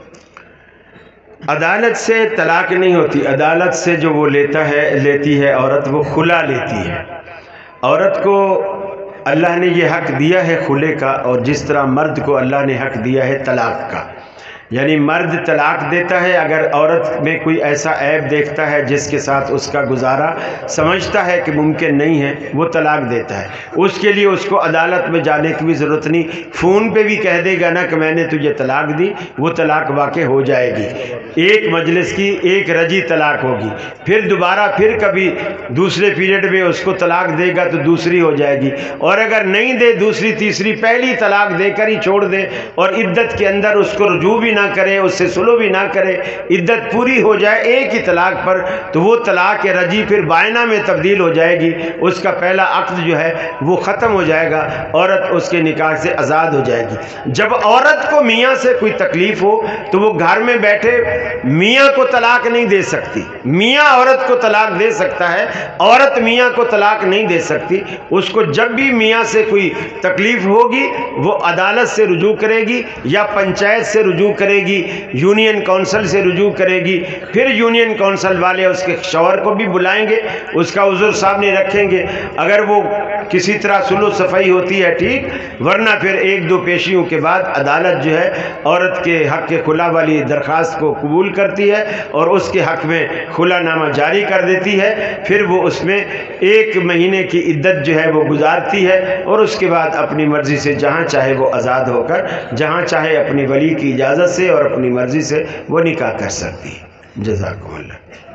عدالت سے طلاق نہیں ہوتی. عدالت سے جو وہ لیتا ہے لیتی ہے عورت, وہ خلا لیتی ہے. عورت کو اللہ نے یہ حق دیا ہے خلے کا, اور جس طرح مرد کو اللہ نے حق دیا ہے طلاق کا. یعنی مرد طلاق دیتا ہے اگر عورت میں کوئی ایسا عیب دیکھتا ہے جس کے ساتھ اس کا گزارا سمجھتا ہے کہ ممکن نہیں ہے, وہ طلاق دیتا ہے. اس کے لیے اس کو عدالت میں جانے کی بھی ضرورت نہیں, فون پہ بھی کہہ دے گا نا کہ میں نے تجھے طلاق دی, وہ طلاق واقع ہو جائے گی. ایک مجلس کی ایک رجی طلاق ہوگی, پھر دوبارہ پھر کبھی دوسرے پیریڈ میں اس کو طلاق دے گا تو دوسری ہو جائے گی. اور اگر نہیں دے دوسری تیسری, پہلی طلاق دے کر ہی چھوڑ دے اور عدت کے اندر اس کو رجوع بھی نہ کرے, اس سے سلو بھی نہ کرے, عدت پوری ہو جائے ایک ہی طلاق پر, تو وہ طلاق رجی پھر بائنہ میں تبدیل ہو جائے گی. اس کا پہلا عقد جو ہے وہ ختم ہو جائے گا, عورت اس کے نکاح سے آزاد ہو جائے گی. جب عورت کو میاں سے کوئی تکلیف ہو تو وہ گھر میں بیٹھے میاں کو طلاق نہیں دے سکتی. میاں عورت کو طلاق دے سکتا ہے, عورت میاں کو طلاق نہیں دے سکتی. اس کو جب بھی میاں سے کوئی تکلیف ہوگی وہ عدالت سے رجوع کرے گی یا پنچایت سے رجوع کرے گی, یونین کونسل سے رجوع کرے گی. پھر یونین کونسل والے اس کے شوہر کو بھی بلائیں گے, اس کا عذر سامنے رکھیں گے. اگر وہ کسی طرح سلو صفائی ہوتی ہے ٹھیک, ورنہ پھر ایک دو پیشیوں کے بعد عدالت جو ہے عورت کے حق کے خلا والی درخواست کو قبول کرتی ہے اور اس کے حق میں خلا نامہ جاری کر دیتی ہے. پھر وہ اس میں ایک مہینے کی عدت جو ہے وہ گزارتی ہے, اور اس کے بعد اپنی مرضی سے جہاں چاہے وہ آزاد ہو کر جہاں چاہے اپنی ولی کی اجازت سے اور اپنی مرضی سے وہ نکاح کر سکتی ہے. جزاکم اللہ.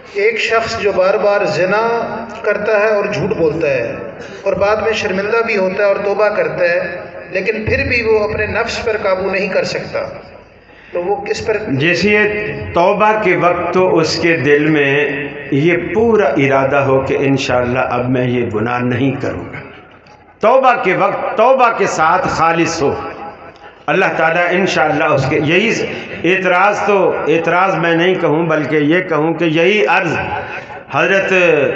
ایک شخص جو بار بار زنا کرتا ہے اور جھوٹ بولتا ہے اور بعد میں شرمندہ بھی ہوتا ہے اور توبہ کرتا ہے، لیکن پھر بھی وہ اپنے نفس پر قابو نہیں کر سکتا، تو وہ کس پر؟ جیسے توبہ کے وقت تو اس کے دل میں یہ پورا ارادہ ہو کہ انشاءاللہ اب میں یہ گناہ نہیں کروں گا، توبہ کے وقت توبہ کے ساتھ خالص ہو، اللہ تعالیٰ انشاءاللہ اس کے یہی اعتراض تو اعتراض میں نہیں کہوں بلکہ یہ کہوں کہ یہی عرض حضرت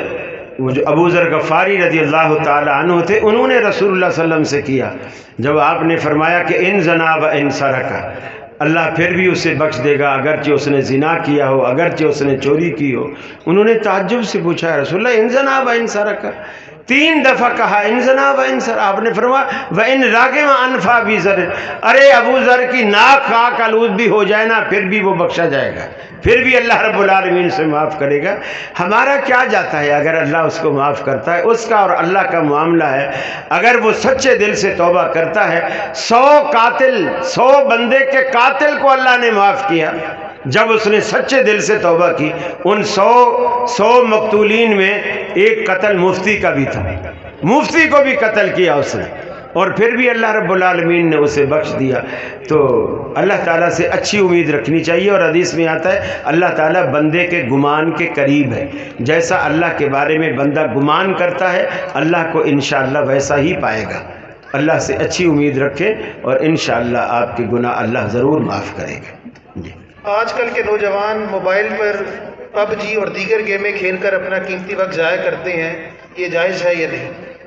جو ابو ذر غفاری رضی اللہ تعالیٰ عنہ تھے، انہوں نے رسول اللہ صلی اللہ علیہ وسلم سے کیا جب آپ نے فرمایا کہ ان زنا و ان سرقہ، اللہ پھر بھی اسے بخش دے گا اگرچہ اس نے زنا کیا ہو، اگرچہ اس نے چوری کی ہو۔ انہوں نے تعجب سے پوچھا رسول اللہ ان زنا و ان سرقہ، تین دفعہ کہا ان زنا و ان سرقہ، آپ نے فرمایا و ان راغم انفا بی ذر، ارے ابو ذر کی ناک خاک آلود بھی ہو جائے نا پھر بھی وہ بخشا جائے گا، پھر بھی اللہ رب العالمین سے معاف کرے گا۔ ہمارا کیا جاتا ہے اگر اللہ اس کو معاف کرتا ہے، اس کا اور اللہ کا معاملہ ہے۔ اگر وہ سچے دل سے توبہ کرتا ہے، سو قاتل سو بندے کے قاتل کو اللہ نے معاف کیا جب اس نے سچے دل سے توبہ کی۔ ان سو سو مقتولین میں ایک قتل مفتی کا بھی تھا، مفتی کو بھی قتل کیا اس نے، اور پھر بھی اللہ رب العالمین نے اسے بخش دیا۔ تو اللہ تعالیٰ سے اچھی امید رکھنی چاہیے، اور حدیث میں آتا ہے اللہ تعالیٰ بندے کے گمان کے قریب ہے، جیسا اللہ کے بارے میں بندہ گمان کرتا ہے اللہ کو انشاءاللہ ویسا ہی پائے گا۔ اللہ سے اچھی امید رکھیں اور انشاءاللہ آپ کے گناہ اللہ ضرور معاف کرے گا۔ جی آج کل کے نوجوان موبائل پر پب جی اور دیگر گیمیں کھیل کر اپنا قیمتی وقت ضائع کرتے ہیں، یہ جائز ہے یا نہیں؟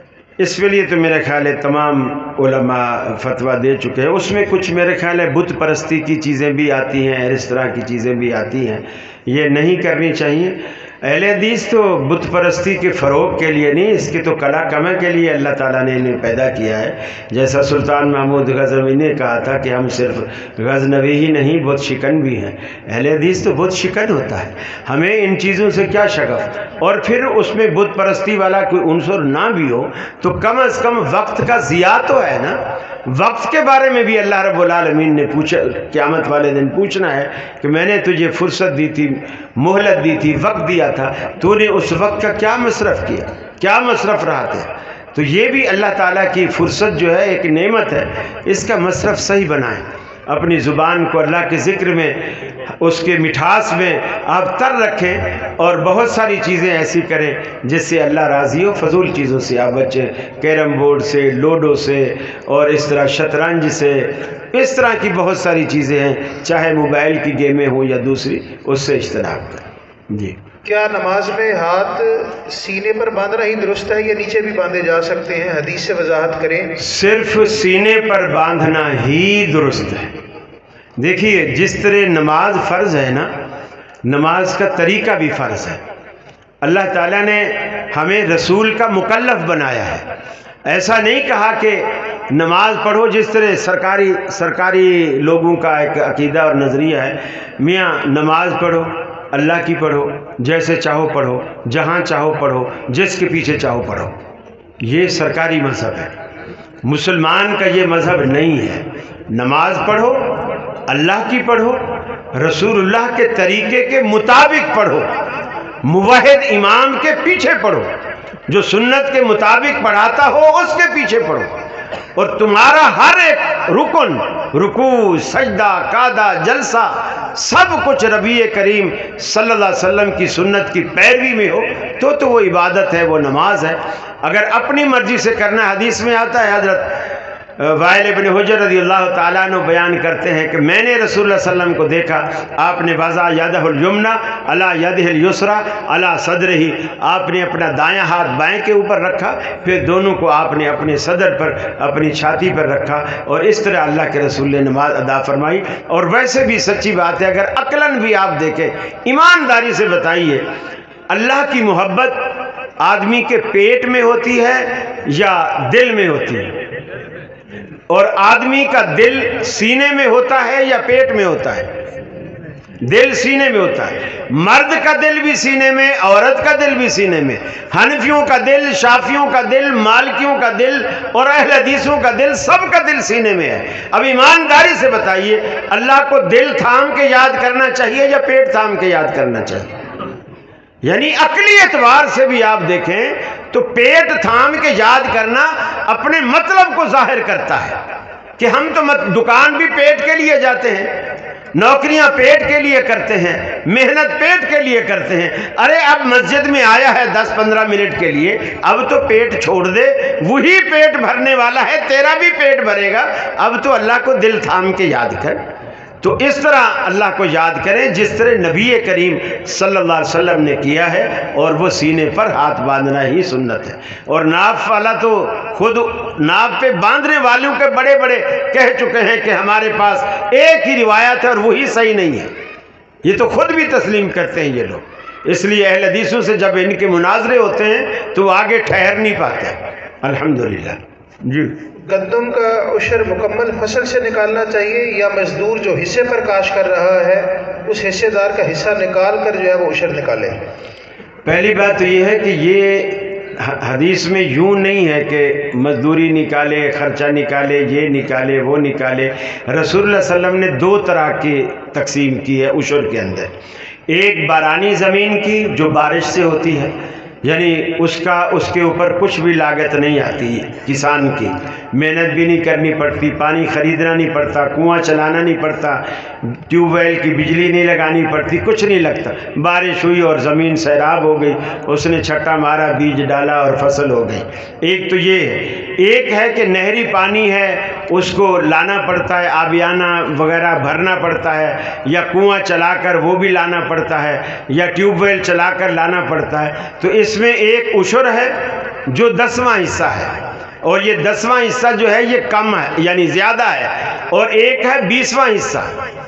اس کے لیے تو میرے خیال ہے تمام علماء فتویٰ دے چکے ہیں، اس میں کچھ میرے خیال ہے بت پرستی کی چیزیں بھی آتی ہیں اور اس طرح کی چیزیں بھی آتی ہیں، یہ نہیں کرنی چاہیے۔ اہل حدیث تو بت پرستی کے فروغ کے لیے نہیں، اس کی تو کلا کمے کے لیے اللہ تعالیٰ نے انہیں پیدا کیا ہے۔ جیسا سلطان محمود غزنوی نے کہا تھا کہ ہم صرف غزنوی ہی نہیں بت شکن بھی ہیں، اہل حدیث تو بت شکن ہوتا ہے، ہمیں ان چیزوں سے کیا شغف۔ اور پھر اس میں بت پرستی والا کوئی عنصر نہ بھی ہو تو کم از کم وقت کا ضیاع تو ہے نا، وقت کے بارے میں بھی اللہ رب العالمین نے پوچھا، قیامت والے دن پوچھنا ہے کہ میں نے تجھے فرصت دی تھی، مہلت دی تھی، وقت دیا تھا، تو نے اس وقت کا کیا مصرف کیا، کیا مصرف رہا تھا۔ تو یہ بھی اللہ تعالیٰ کی فرصت جو ہے ایک نعمت ہے، اس کا مصرف صحیح بنائیں، اپنی زبان کو اللہ کے ذکر میں، اس کے مٹھاس میں آپ تر رکھیں، اور بہت ساری چیزیں ایسی کریں جس سے اللہ راضی ہو۔ فضول چیزوں سے آپ بچیں، کیرم بورڈ سے، لوڈو سے، اور اس طرح شطرنج سے، اس طرح کی بہت ساری چیزیں ہیں، چاہے موبائل کی گیمیں ہوں یا دوسری، اس سے اجتناب کریں۔ جی کیا نماز میں ہاتھ سینے پر باندھنا ہی درست ہے یا نیچے بھی باندھے جا سکتے ہیں؟ حدیث سے وضاحت کریں۔ صرف سینے پر باندھنا ہی درست ہے۔ دیکھیے جس طرح نماز فرض ہے نا، نماز کا طریقہ بھی فرض ہے۔ اللہ تعالیٰ نے ہمیں رسول کا مکلف بنایا ہے، ایسا نہیں کہا کہ نماز پڑھو جس طرح سرکاری سرکاری لوگوں کا ایک عقیدہ اور نظریہ ہے، میاں نماز پڑھو، اللہ کی پڑھو، جیسے چاہو پڑھو، جہاں چاہو پڑھو، جس کے پیچھے چاہو پڑھو۔ یہ سرکاری مذہب ہے، مسلمان کا یہ مذہب نہیں ہے۔ نماز پڑھو، اللہ کی پڑھو، رسول اللہ کے طریقے کے مطابق پڑھو، موحد امام کے پیچھے پڑھو، جو سنت کے مطابق پڑھاتا ہو اس کے پیچھے پڑھو، اور تمہارا ہر ایک رکن، رکوع، سجدہ، قعدہ، جلسہ، سب کچھ نبی کریم صلی اللہ علیہ وسلم کی سنت کی پیروی میں ہو تو تو وہ عبادت ہے، وہ نماز ہے۔ اگر اپنی مرضی سے کرنا، حدیث میں آتا ہے، حضرت وائل ابن حجر رضی اللہ تعالیٰ عنہ بیان کرتے ہیں کہ میں نے رسول اللہ صلی اللہ علیہ وسلم کو دیکھا، آپ نے وضع یدہ الیمنی علی یدہ الیسری علی صدرہ، آپ نے اپنا دایاں ہاتھ بائیں کے اوپر رکھا، پھر دونوں کو آپ نے اپنے صدر پر، اپنی چھاتی پر رکھا، اور اس طرح اللہ کے رسول نے نماز ادا فرمائی۔ اور ویسے بھی سچی بات ہے، اگر عقلاً بھی آپ دیکھیں، ایمانداری سے بتائیے، اللہ کی محبت آدمی کے پیٹ میں ہوتی ہے یا دل میں ہوتی ہے؟ اور آدمی کا دل سینے میں ہوتا ہے یا پیٹ میں ہوتا ہے؟ دل سینے میں ہوتا ہے۔ مرد کا دل بھی سینے میں، عورت کا دل بھی سینے میں، حنفیوں کا دل، شافیوں کا دل، مالکیوں کا دل اور اہل حدیثوں کا دل، سب کا دل سینے میں ہے۔ اب ایمانداری سے بتائیے، اللہ کو دل تھام کے یاد کرنا چاہیے یا پیٹ تھام کے یاد کرنا چاہیے؟ یعنی عقلی اعتبار سے بھی آپ دیکھیں تو پیٹ تھام کے یاد کرنا اپنے مطلب کو ظاہر کرتا ہے کہ ہم تو دکان بھی پیٹ کے لیے جاتے ہیں، نوکریاں پیٹ کے لیے کرتے ہیں، محنت پیٹ کے لیے کرتے ہیں. ارے اب مسجد میں آیا ہے دس پندرہ منٹ کے لیے، اب تو پیٹ چھوڑ دے، وہی پیٹ بھرنے والا ہے، تیرا بھی پیٹ بھرے گا. اب تو اللہ کو دل تھام کے یاد کر. تو اس طرح اللہ کو یاد کریں جس طرح نبی کریم صلی اللہ علیہ وسلم نے کیا ہے، اور وہ سینے پر ہاتھ باندھنا ہی سنت ہے. اور ناف والا تو خود ناف پہ باندھنے والوں کے بڑے بڑے کہہ چکے ہیں کہ ہمارے پاس ایک ہی روایت ہے اور وہی صحیح نہیں ہے. یہ تو خود بھی تسلیم کرتے ہیں یہ لوگ. اس لیے اہل حدیثوں سے جب ان کے مناظرے ہوتے ہیں تو آگے ٹھہر نہیں پاتے. الحمدللہ. جی، گندم کا عشر مکمل فصل سے نکالنا چاہیے یا مزدور جو حصے پر کاش کر رہا ہے اس حصے دار کا حصہ نکال کر جو ہے وہ عشر نکالے؟ پہلی بات تو یہ ہے کہ یہ حدیث میں یوں نہیں ہے کہ مزدوری نکالے، خرچہ نکالے، یہ نکالے، وہ نکالے. رسول اللہ صلی اللہ علیہ وسلم نے دو طرح کی تقسیم کی ہے عشر کے اندر. ایک بارانی زمین کی جو بارش سے ہوتی ہے، یعنی اس کا اس کے اوپر کچھ بھی لاگت نہیں آتی، کسان کی محنت بھی نہیں کرنی پڑتی، پانی خریدنا نہیں پڑتا، کنواں چلانا نہیں پڑتا، ٹیوب ویل کی بجلی نہیں لگانی پڑتی، کچھ نہیں لگتا. بارش ہوئی اور زمین سیراب ہو گئی، اس نے چھٹا مارا، بیج ڈالا اور فصل ہو گئی. ایک تو یہ ہے. ایک ہے کہ نہری پانی ہے، اس کو لانا پڑتا ہے، آبیانہ وغیرہ بھرنا پڑتا ہے، یا کنواں چلا کر وہ بھی لانا پڑتا ہے، یا ٹیوب ویل چلا کر لانا پڑتا ہے. تو اس میں ایک عشر ہے جو دسواں حصہ ہے، اور یہ دسواں حصہ جو ہے یہ کم ہے یعنی زیادہ ہے. اور ایک ہے بیسواں حصہ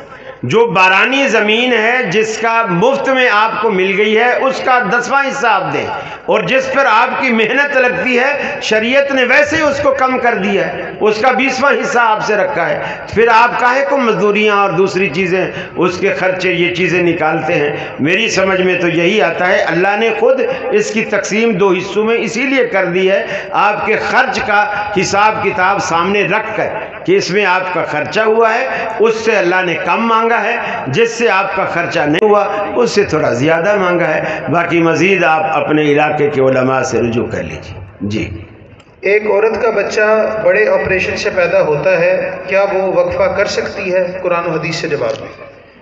جو بارانی زمین ہے جس کا مفت میں آپ کو مل گئی ہے، اس کا دسواں حصہ آپ دیں. اور جس پر آپ کی محنت لگتی ہے شریعت نے ویسے ہی اس کو کم کر دیا ہے، اس کا بیسواں حصہ آپ سے رکھا ہے. پھر آپ کاہے کو مزدوریاں اور دوسری چیزیں، اس کے خرچے، یہ چیزیں نکالتے ہیں؟ میری سمجھ میں تو یہی آتا ہے اللہ نے خود اس کی تقسیم دو حصوں میں اسی لیے کر دی ہے، آپ کے خرچ کا حساب کتاب سامنے رکھ کر کہ اس میں آپ کا خرچہ ہوا ہے، اس سے اللہ نے کم مانگا ہے، جس سے آپ کا خرچہ نہیں ہوا اس سے تھوڑا زیادہ مانگا ہے. باقی مزید آپ اپنے علاقے کے علماء سے رجوع کر لیجیے. جی، ایک عورت کا بچہ بڑے آپریشن سے پیدا ہوتا ہے، کیا وہ وقفہ کر سکتی ہے؟ قرآن و حدیث سے جواب دیں.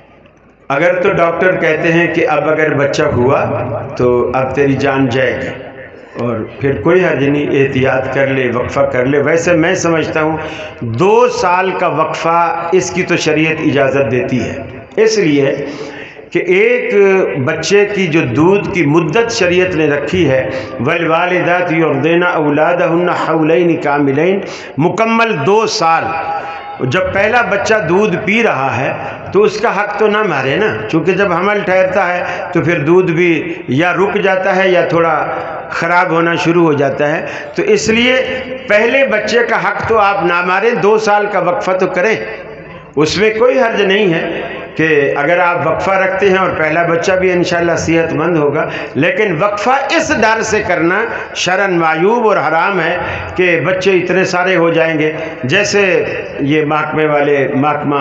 اگر تو ڈاکٹر کہتے ہیں کہ اب اگر بچہ ہوا تو اب تیری جان جائے گی، اور پھر کوئی حرج نہیں، احتیاط کر لے، وقفہ کر لے. ویسے میں سمجھتا ہوں دو سال کا وقفہ اس کی تو شریعت اجازت دیتی ہے، اس لیے کہ ایک بچے کی جو دودھ کی مدت شریعت نے رکھی ہے، والوالدات یرضعن اولادہن حولین کاملین، مکمل دو سال. جب پہلا بچہ دودھ پی رہا ہے تو اس کا حق تو نہ مارے نا، چونکہ جب حمل ٹھہرتا ہے تو پھر دودھ بھی یا رک جاتا ہے یا تھوڑا خراب ہونا شروع ہو جاتا ہے. تو اس لیے پہلے بچے کا حق تو آپ نہ ماریں، دو سال کا وقفہ تو کریں، اس میں کوئی حرج نہیں ہے کہ اگر آپ وقفہ رکھتے ہیں اور پہلا بچہ بھی انشاءاللہ صحت مند ہوگا. لیکن وقفہ اس ڈر سے کرنا شرعاً معیوب اور حرام ہے کہ بچے اتنے سارے ہو جائیں گے. جیسے یہ محکمے والے، محکمہ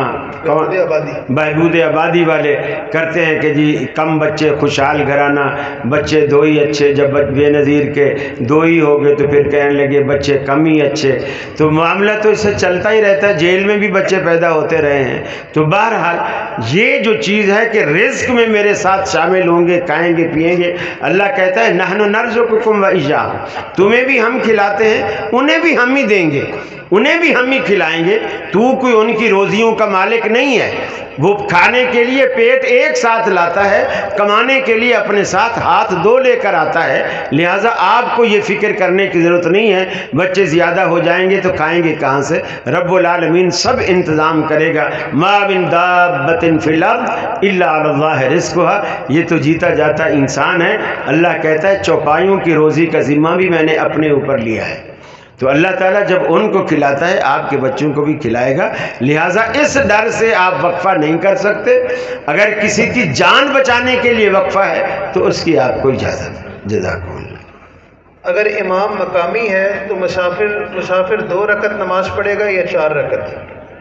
بہبود آبادی والے کرتے ہیں کہ جی کم بچے خوشحال گھرانہ، بچے دو ہی اچھے. جب بے نظیر کے دو ہی ہو گئے تو پھر کہنے لگے بچے کم ہی اچھے. تو معاملہ تو اس سے چلتا ہی رہتا ہے، جیل میں بھی بچے پیدا ہوتے رہے ہیں. تو بہرحال یہ جو چیز ہے کہ رزق میں میرے ساتھ شامل ہوں گے، کھائیں گے، پیئیں گے. اللہ کہتا ہے نحن نرزقکم وإیاہم، تمہیں بھی ہم کھلاتے ہیں، انہیں بھی ہم ہی دیں گے، انہیں بھی ہم ہی کھلائیں گے. تو کوئی ان کی روزیوں کا مالک نہیں ہے. وہ کھانے کے لیے پیٹ ایک ساتھ لاتا ہے، کمانے کے لیے اپنے ساتھ ہاتھ دو لے کر آتا ہے. لہٰذا آپ کو یہ فکر کرنے کی ضرورت نہیں ہے بچے زیادہ ہو جائیں گے تو کھائیں گے کہاں سے. رب العالمین سب انتظام کرے گا. ما من دابۃ فی الارض الا علی اللہ رزقها، یہ تو جیتا جاتا انسان ہے. اللہ کہتا ہے چوپایوں کی روزی کا ذمہ بھی میں نے اپنے اوپر لیا ہے. تو اللہ تعالیٰ جب ان کو کھلاتا ہے آپ کے بچوں کو بھی کھلائے گا. لہٰذا اس ڈر سے آپ وقفہ نہیں کر سکتے. اگر کسی کی جان بچانے کے لیے وقفہ ہے تو اس کی آپ کو اجازت ہے. جزاکم اللہ. اگر امام مقامی ہے تو مسافر مسافر دو رکعت نماز پڑھے گا یا چار رکعت؟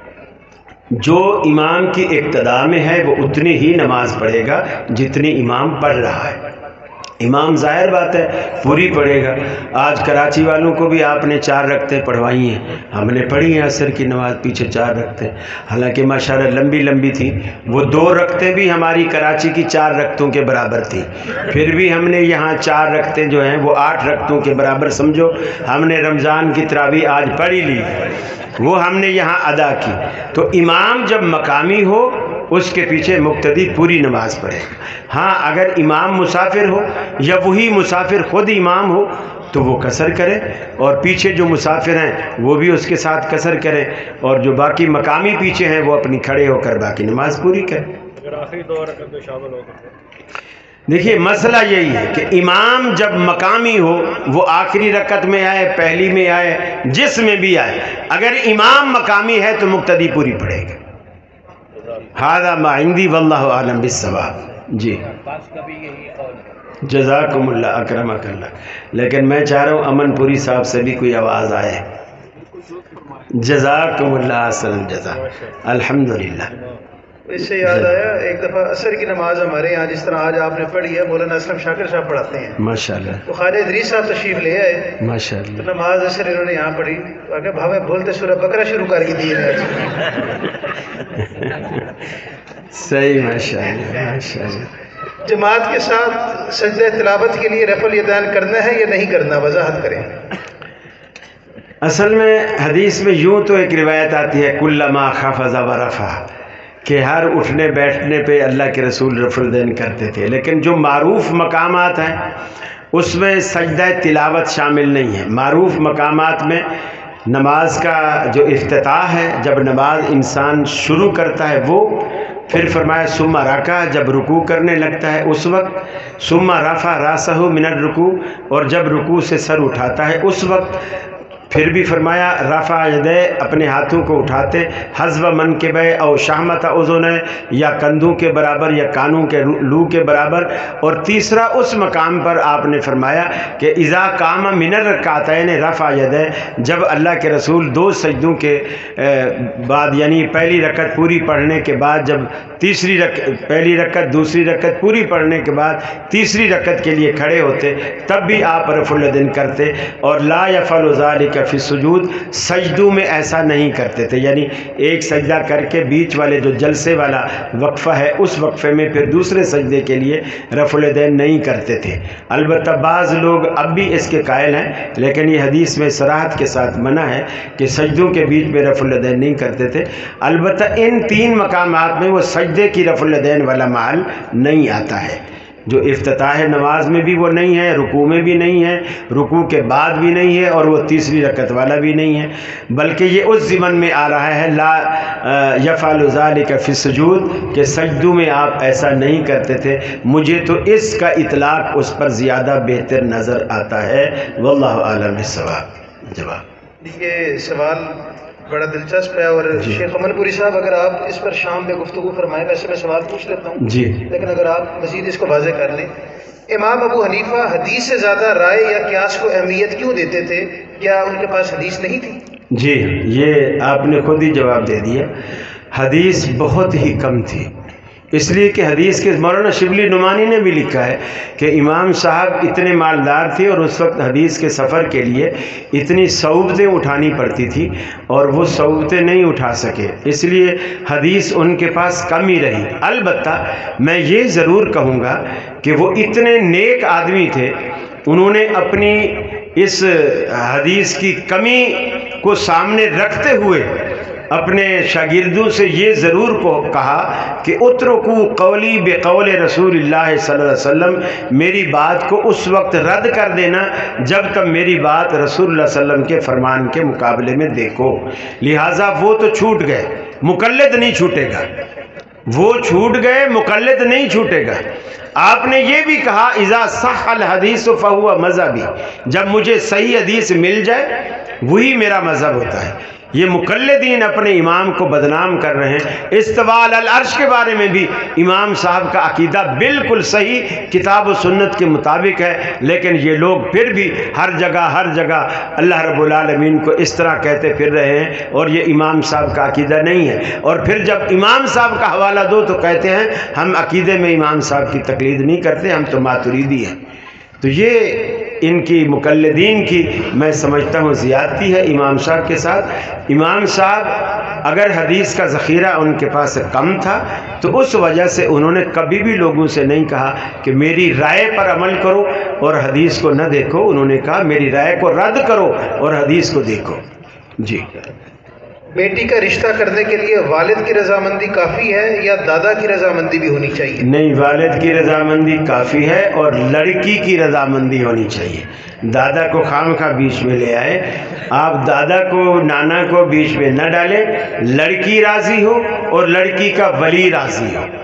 جو امام کی اقتداء میں ہے وہ اتنی ہی نماز پڑھے گا جتنی امام پڑھ رہا ہے. امام ظاہر بات ہے پوری پڑھے گا. آج کراچی والوں کو بھی آپ نے چار رکعتیں پڑھوائی ہیں, ہم نے پڑھی ہیں عصر کی نماز پیچھے چار رکعتیں, حالانکہ ماشاءاللہ لمبی لمبی تھی. وہ دو رکعتیں بھی ہماری کراچی کی چار رکعتوں کے برابر تھی, پھر بھی ہم نے یہاں چار رکعتیں جو ہیں وہ آٹھ رکعتوں کے برابر سمجھو. ہم نے رمضان کی تراویح آج پڑھی لی, وہ ہم نے یہاں ادا کی. تو امام جب مقامی ہو اس کے پیچھے مقتدی پوری نماز پڑھے. ہاں اگر امام مسافر ہو یا وہی مسافر خود امام ہو تو وہ قصر کرے, اور پیچھے جو مسافر ہیں وہ بھی اس کے ساتھ قصر کریں, اور جو باقی مقامی پیچھے ہیں وہ اپنی کھڑے ہو کر باقی نماز پوری کریں. دیکھیے مسئلہ یہی ہے کہ امام جب مقامی ہو وہ آخری رکعت میں آئے, پہلی میں آئے, جس میں بھی آئے, اگر امام مقامی ہے تو مقتدی پوری پڑھے گا. ھذا ما عندی واللہ اعلم بالصواب. جی جزاکم اللہ اکرمک اللہ. لیکن میں چاہ رہا ہوں امن پوری صاحب سے بھی کوئی آواز آئے. جزاکم اللہ احسن جزا. الحمدللہ. اس سے یاد آیا ایک دفعہ عصر کی نماز ہمارے یہاں جس طرح آج آپ نے پڑھی ہے مولانا اسلم شاکر صاحب پڑھاتے ہیں ماشاءاللہ, تو خواجہ ادریس صاحب تشریف لے آئے ماشاءاللہ, تو نماز عصر انہوں نے یہاں پڑھی تو آگے بھاوے بولتے سورہ بقرہ شروع کر کے دیے ہیں. صحیح ماشاءاللہ ماشاءاللہ. جماعت کے ساتھ سجدہ تلاوت کے لیے رفع الیدین کرنا ہے یا نہیں کرنا, وضاحت کریں. اصل میں حدیث میں یوں تو ایک روایت آتی ہے کلما خفض ورفع, کہ ہر اٹھنے بیٹھنے پہ اللہ کے رسول رفع الیدین کرتے تھے, لیکن جو معروف مقامات ہیں اس میں سجدہ تلاوت شامل نہیں ہے. معروف مقامات میں نماز کا جو افتتاح ہے, جب نماز انسان شروع کرتا ہے وہ, پھر فرمایا ثم رکع, جب رکوع کرنے لگتا ہے اس وقت, ثم رفع راسہ من الرکوع, اور جب رکوع سے سر اٹھاتا ہے اس وقت, پھر بھی فرمایا رفع یدے, اپنے ہاتھوں کو اٹھاتے, حذو منکبہ او شہمت اذن, یا کندھوں کے برابر یا کانوں کے لو کے برابر, اور تیسرا اس مقام پر آپ نے فرمایا کہ اذا قام من الرکعتین رفع یدے, جب اللہ کے رسول دو سجدوں کے بعد یعنی پہلی رکعت پوری پڑھنے کے بعد جب تیسری رکعت پہلی رکعت دوسری رکعت پوری پڑھنے کے بعد تیسری رکعت کے لیے کھڑے ہوتے تب بھی آپ رفع الیدین کرتے. اور لا یفعل ذلک فی السجود, سجدوں میں ایسا نہیں کرتے تھے, یعنی ایک سجدہ کر کے بیچ والے جو جلسے والا وقفہ ہے اس وقفے میں پھر دوسرے سجدے کے لیے رفع الیدین نہیں کرتے تھے. البتہ بعض لوگ اب بھی اس کے قائل ہیں, لیکن یہ حدیث میں صراحت کے ساتھ منع ہے کہ سجدوں کے بیچ میں رفع الیدین نہیں کرتے تھے. البتہ ان تین مقامات میں وہ سجدے کی رفع الیدین والا محل نہیں آتا ہے, جو افتتاح نماز میں بھی وہ نہیں ہے, رکوع میں بھی نہیں ہے, رکوع کے بعد بھی نہیں ہے, اور وہ تیسری رکعت والا بھی نہیں ہے, بلکہ یہ اس ضمن میں آ رہا ہے لا یفعل ذلک فی السجود, کہ سجدوں میں آپ ایسا نہیں کرتے تھے. مجھے تو اس کا اطلاق اس پر زیادہ بہتر نظر آتا ہے, واللہ اعلم بالصواب. جواب یہ سوال بڑا دلچسپ ہے, اور شیخ امن پوری صاحب اگر آپ اس پر شام میں گفتگو فرمائیں, ویسے میں سوال پوچھ لیتا ہوں جی, لیکن اگر آپ مزید اس کو واضح کر لیں. امام ابو حنیفہ حدیث سے زیادہ رائے یا قیاس کو اہمیت کیوں دیتے تھے, کیا ان کے پاس حدیث نہیں تھی؟ جی یہ آپ نے خود ہی جواب دے دیا, حدیث بہت ہی کم تھی. اس لیے کہ حدیث کے مولانا شبلی نعمانی نے بھی لکھا ہے کہ امام صاحب اتنے مالدار تھے اور اس وقت حدیث کے سفر کے لیے اتنی صعوبتیں اٹھانی پڑتی تھی اور وہ صعوبتیں نہیں اٹھا سکے, اس لیے حدیث ان کے پاس کم ہی رہی. البتہ میں یہ ضرور کہوں گا کہ وہ اتنے نیک آدمی تھے, انہوں نے اپنی اس حدیث کی کمی کو سامنے رکھتے ہوئے اپنے شاگردوں سے یہ ضرور کو کہا کہ اترکو قولی بقول رسول اللہ صلی اللہ علیہ وسلم, میری بات کو اس وقت رد کر دینا جب تک میری بات رسول اللہ صلی اللہ علیہ وسلم کے فرمان کے مقابلے میں دیکھو. لہٰذا وہ تو چھوٹ گئے, مقلد نہیں چھوٹے گا, وہ چھوٹ گئے, مقلد نہیں چھوٹے گا. آپ نے یہ بھی کہا اذا صح الحدیث فہو مذہبی, جب مجھے صحیح حدیث مل جائے وہی میرا مذہب ہوتا ہے. یہ مقلدین اپنے امام کو بدنام کر رہے ہیں. استواء علی العرش کے بارے میں بھی امام صاحب کا عقیدہ بالکل صحیح کتاب و سنت کے مطابق ہے, لیکن یہ لوگ پھر بھی ہر جگہ ہر جگہ اللہ رب العالمین کو اس طرح کہتے پھر رہے ہیں, اور یہ امام صاحب کا عقیدہ نہیں ہے. اور پھر جب امام صاحب کا حوالہ دو تو کہتے ہیں ہم عقیدے میں امام صاحب کی تقلید نہیں کرتے, ہم تو ماتریدی ہیں. تو یہ ان کی مقلدین کی میں سمجھتا ہوں زیادتی ہے امام صاحب کے ساتھ۔ امام صاحب اگر حدیث کا ذخیرہ ان کے پاس کم تھا تو اس وجہ سے انہوں نے کبھی بھی لوگوں سے نہیں کہا کہ میری رائے پر عمل کرو اور حدیث کو نہ دیکھو، انہوں نے کہا میری رائے کو رد کرو اور حدیث کو دیکھو۔ جی، بیٹی کا رشتہ کرنے کے لیے والد کی رضامندی کافی ہے یا دادا کی رضامندی بھی ہونی چاہیے؟ نہیں، والد کی رضامندی کافی ہے اور لڑکی کی رضامندی ہونی چاہیے۔ دادا کو خامخواہ بیچ میں لے آئے، آپ دادا کو نانا کو بیچ میں نہ ڈالیں، لڑکی راضی ہو اور لڑکی کا ولی راضی ہو،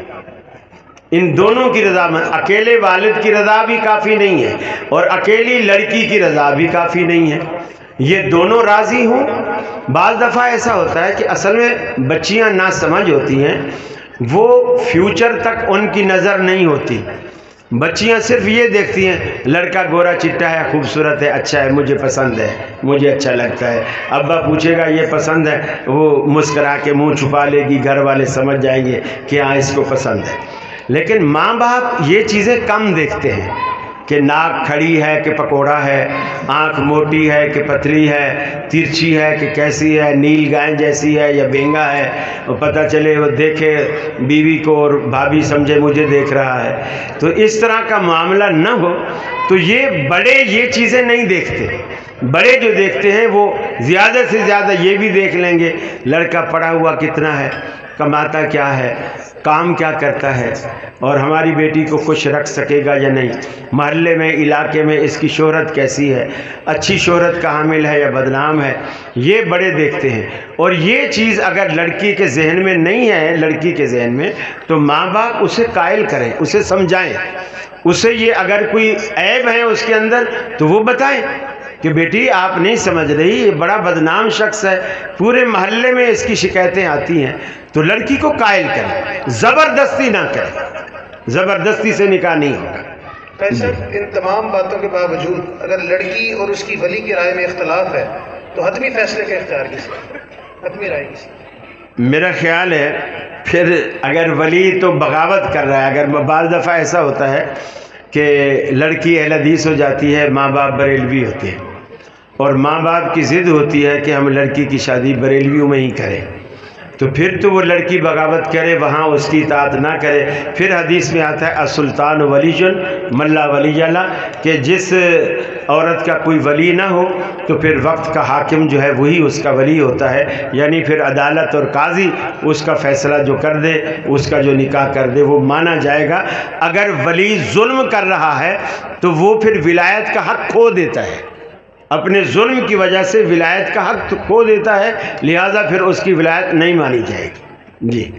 ان دونوں کی رضامندی۔ اکیلے والد کی رضا بھی کافی نہیں ہے اور اکیلی لڑکی کی رضا بھی کافی نہیں ہے، یہ دونوں راضی ہوں۔ بعض دفعہ ایسا ہوتا ہے کہ اصل میں بچیاں ناسمجھ ہوتی ہیں، وہ فیوچر تک ان کی نظر نہیں ہوتی، بچیاں صرف یہ دیکھتی ہیں لڑکا گورا چٹا ہے، خوبصورت ہے، اچھا ہے، مجھے پسند ہے، مجھے اچھا لگتا ہے۔ ابا پوچھے گا یہ پسند ہے، وہ مسکرا کے منہ چھپا لے گی، گھر والے سمجھ جائیں گے کہ ہاں اس کو پسند ہے۔ لیکن ماں باپ یہ چیزیں کم دیکھتے ہیں کہ ناک کھڑی ہے کہ پکوڑا ہے، آنکھ موٹی ہے کہ پتلی ہے، ترچھی ہے کہ کیسی ہے، نیل گائے جیسی ہے یا بینگا ہے، اور پتہ چلے وہ دیکھے بیوی کو اور بھابھی سمجھے مجھے دیکھ رہا ہے۔ تو اس طرح کا معاملہ نہ ہو، تو یہ بڑے یہ چیزیں نہیں دیکھتے۔ بڑے جو دیکھتے ہیں وہ زیادہ سے زیادہ یہ بھی دیکھ لیں گے لڑکا پڑھا ہوا کتنا ہے، کماتا کیا ہے، کام کیا کرتا ہے، اور ہماری بیٹی کو خوش رکھ سکے گا یا نہیں، محلے میں علاقے میں اس کی شہرت کیسی ہے، اچھی شہرت کا حامل ہے یا بدنام ہے، یہ بڑے دیکھتے ہیں۔ اور یہ چیز اگر لڑکی کے ذہن میں نہیں ہے، لڑکی کے ذہن میں، تو ماں باپ اسے قائل کریں، اسے سمجھائیں، اسے یہ اگر کوئی عیب ہے اس کے اندر تو وہ بتائیں کہ بیٹی آپ نہیں سمجھ رہی، یہ بڑا بدنام شخص ہے، پورے محلے میں اس کی شکایتیں آتی ہیں، تو لڑکی کو قائل کریں، زبردستی نہ کریں، زبردستی سے نکاح نہیں ہوگا۔ ویسے ان تمام باتوں کے باوجود اگر لڑکی اور اس کی ولی کی رائے میں اختلاف ہے تو حتمی فیصلے کا اختیار کس کا، حتمی رائے کس کی؟ میرا خیال ہے پھر اگر ولی تو بغاوت کر رہا ہے، اگر بعض دفعہ ایسا ہوتا ہے کہ لڑکی اہل حدیث ہو جاتی ہے، ماں باپ بریلوی ہوتے ہیں، اور ماں باپ کی ضد ہوتی ہے کہ ہم لڑکی کی شادی بریلویوں میں ہی کریں، تو پھر تو وہ لڑکی بغاوت کرے، وہاں اس کی اطاعت نہ کرے۔ پھر حدیث میں آتا ہے السلطان ولی من لا ولی لہ، کہ جس عورت کا کوئی ولی نہ ہو تو پھر وقت کا حاکم جو ہے وہی اس کا ولی ہوتا ہے، یعنی پھر عدالت اور قاضی اس کا فیصلہ جو کر دے، اس کا جو نکاح کر دے وہ مانا جائے گا۔ اگر ولی ظلم کر رہا ہے تو وہ پھر ولایت کا حق کھو دیتا ہے، اپنے ظلم کی وجہ سے ولایت کا حق کھو دیتا ہے، لہٰذا پھر اس کی ولایت نہیں مانی جائے گی۔ جی،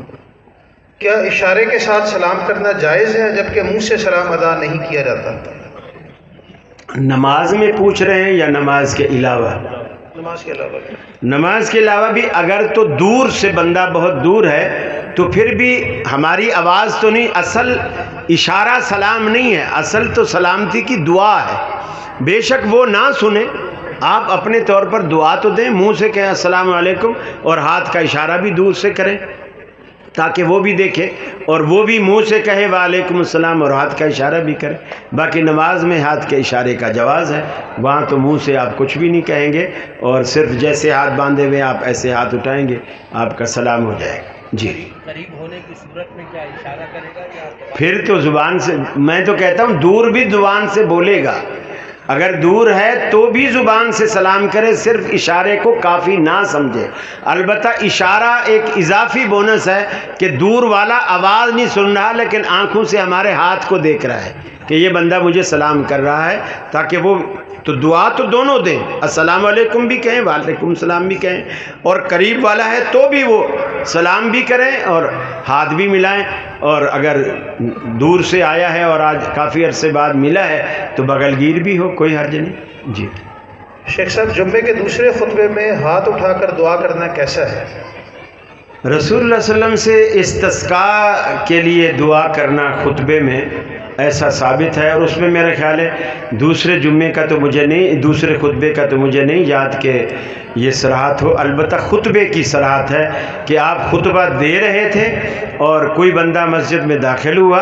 کیا اشارے کے ساتھ سلام کرنا جائز ہے جبکہ منہ سے سلام ادا نہیں کیا جاتا؟ نماز میں پوچھ رہے ہیں یا نماز کے علاوہ؟ نماز کے علاوہ نماز کے علاوہ بھی اگر تو دور سے بندہ بہت دور ہے تو پھر بھی ہماری آواز تو نہیں، اصل اشارہ سلام نہیں ہے، اصل تو سلامتی کی دعا ہے۔ بے شک وہ نہ سنیں، آپ اپنے طور پر دعا تو دیں، منہ سے کہیں السلام علیکم اور ہاتھ کا اشارہ بھی دور سے کریں تاکہ وہ بھی دیکھے، اور وہ بھی منہ سے کہے وعلیکم السلام اور ہاتھ کا اشارہ بھی کرے۔ باقی نماز میں ہاتھ کے اشارے کا جواز ہے، وہاں تو منہ سے آپ کچھ بھی نہیں کہیں گے، اور صرف جیسے ہاتھ باندھے ہوئے آپ ایسے ہاتھ اٹھائیں گے، آپ کا سلام ہو جائے گا۔ جی، قریب ہونے کی صورت میں کیا اشارہ کرے گا یا پھر تو زبان سے، میں تو کہتا ہوں دور بھی زبان سے بولے گا، اگر دور ہے تو بھی زبان سے سلام کرے، صرف اشارے کو کافی نہ سمجھے۔ البتہ اشارہ ایک اضافی بونس ہے کہ دور والا آواز نہیں سن رہا لیکن آنکھوں سے ہمارے ہاتھ کو دیکھ رہا ہے کہ یہ بندہ مجھے سلام کر رہا ہے، تاکہ وہ تو دعا تو دونوں دیں، السلام علیکم بھی کہیں، وعلیکم السلام بھی کہیں، اور قریب والا ہے تو بھی وہ سلام بھی کریں اور ہاتھ بھی ملائیں، اور اگر دور سے آیا ہے اور آج کافی عرصے بعد ملا ہے تو بغل گیر بھی ہو، کوئی حرج نہیں۔ جی، شیخ صاحب جمعے کے دوسرے خطبے میں ہاتھ اٹھا کر دعا کرنا کیسا ہے؟ رسول اللہ صلی اللہ علیہ وسلم سے استسقاء کے لیے دعا کرنا خطبے میں ایسا ثابت ہے، اور اس میں میرا خیال ہے دوسرے جمعے کا تو مجھے نہیں، دوسرے خطبے کا تو مجھے نہیں یاد کہ یہ صراحت ہو، البتہ خطبے کی صراحت ہے کہ آپ خطبہ دے رہے تھے اور کوئی بندہ مسجد میں داخل ہوا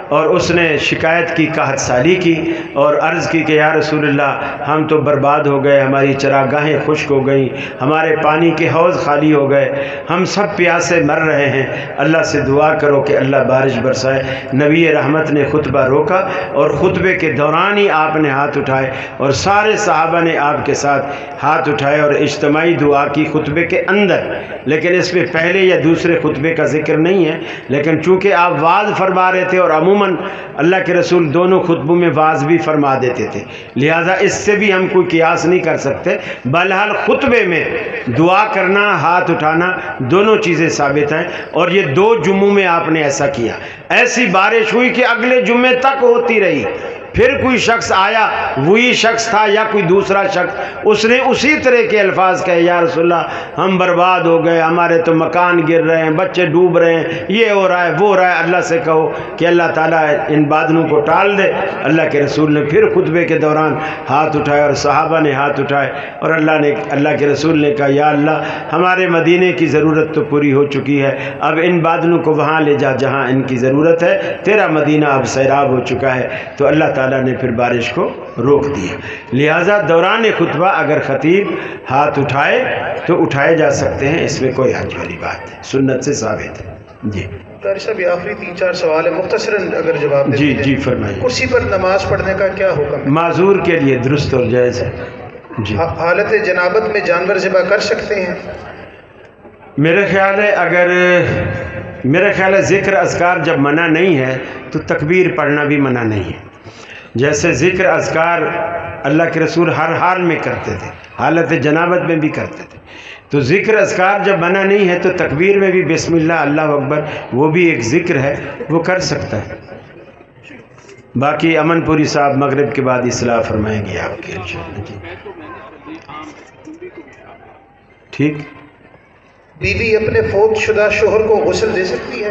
اور اس نے شکایت کی، قحط سالی کی اور عرض کی کہ یا رسول اللہ ہم تو برباد ہو گئے، ہماری چراگاہیں خشک ہو گئیں، ہمارے پانی کے حوض خالی ہو گئے، ہم سب پیاسے مر رہے ہیں، اللہ سے دعا کرو کہ اللہ بارش برسائے۔ نبی رحمت نے خطبہ روکا اور خطبے کے دوران ہی آپ نے ہاتھ اٹھائے اور سارے صحابہ نے آپ کے ساتھ ہاتھ اٹھائے اور اجتماعی دعا کی خطبے کے اندر، لیکن اس میں پہلے یا دوسرے خطبے کا ذکر نہیں ہے، لیکن چونکہ آپ واعظ فرما رہے تھے اور عموماً اللہ کے رسول دونوں خطبوں میں واعظ بھی فرما دیتے تھے، لہٰذا اس سے بھی ہم کوئی قیاس نہیں کر سکتے۔ بہرحال خطبے میں دعا کرنا، ہاتھ اٹھانا، دونوں چیزیں ثابت ہیں، اور یہ دو جمعوں میں آپ نے ایسا کیا۔ ایسی بارش ہوئی کہ اگلے جمعے تک ہوتی رہی، پھر کوئی شخص آیا، وہی شخص تھا یا کوئی دوسرا شخص، اس نے اسی طرح کے الفاظ کہے یا رسول اللہ ہم برباد ہو گئے، ہمارے تو مکان گر رہے ہیں، بچے ڈوب رہے ہیں، یہ ہو رہا ہے وہ ہو رہا ہے۔ اللہ سے کہو کہ اللہ تعالیٰ ان بادلوں کو ٹال دے۔ اللہ کے رسول نے پھر خطبے کے دوران ہاتھ اٹھائے اور صحابہ نے ہاتھ اٹھائے، اور اللہ نے اللہ کے رسول نے کہا یا اللہ ہمارے مدینے کی ضرورت تو پوری ہو چکی ہے، اب ان بادلوں کو وہاں لے جا جہاں ان کی ضرورت ہے، تیرا مدینہ اب سیراب ہو چکا ہے۔ تو اللہ تعالیٰ اللہ نے پھر بارش کو روک دیا۔ لہٰذا دوران خطبہ اگر خطیب ہاتھ اٹھائے تو اٹھائے جا سکتے ہیں، اس میں کوئی حرج والی بات ہے، سنت سے ثابت ہے۔ جی قاری صاحب یہ آخری تین چار سوال ہے، مختصراً اگر جواب دیں۔ جی جی فرمائیے۔ کرسی پر نماز پڑھنے کا کیا حکم ہے؟ معذور کے لیے درست اور جائز ہے۔ جی حالت جنابت میں جانور ذبح کر سکتے ہیں؟ میرے خیال ہے اگر میرے خیال ہے ذکر اذکار جب منع نہیں ہے تو تکبیر پڑھنا بھی منع نہیں ہے۔ جیسے ذکر اذکار اللہ کے رسول ہر حال میں کرتے تھے، حالت جنابت میں بھی کرتے تھے، تو ذکر اذکار جب منع نہیں ہے تو تکبیر میں بھی بسم اللہ اللہ اکبر وہ بھی ایک ذکر ہے، وہ کر سکتا ہے۔ باقی امن پوری صاحب مغرب کے بعد اصلاح فرمائیں گے آپ کے انشاءاللہ۔ جی ٹھیک۔ بیوی اپنے فوت شدہ شوہر کو غسل دے سکتی ہے؟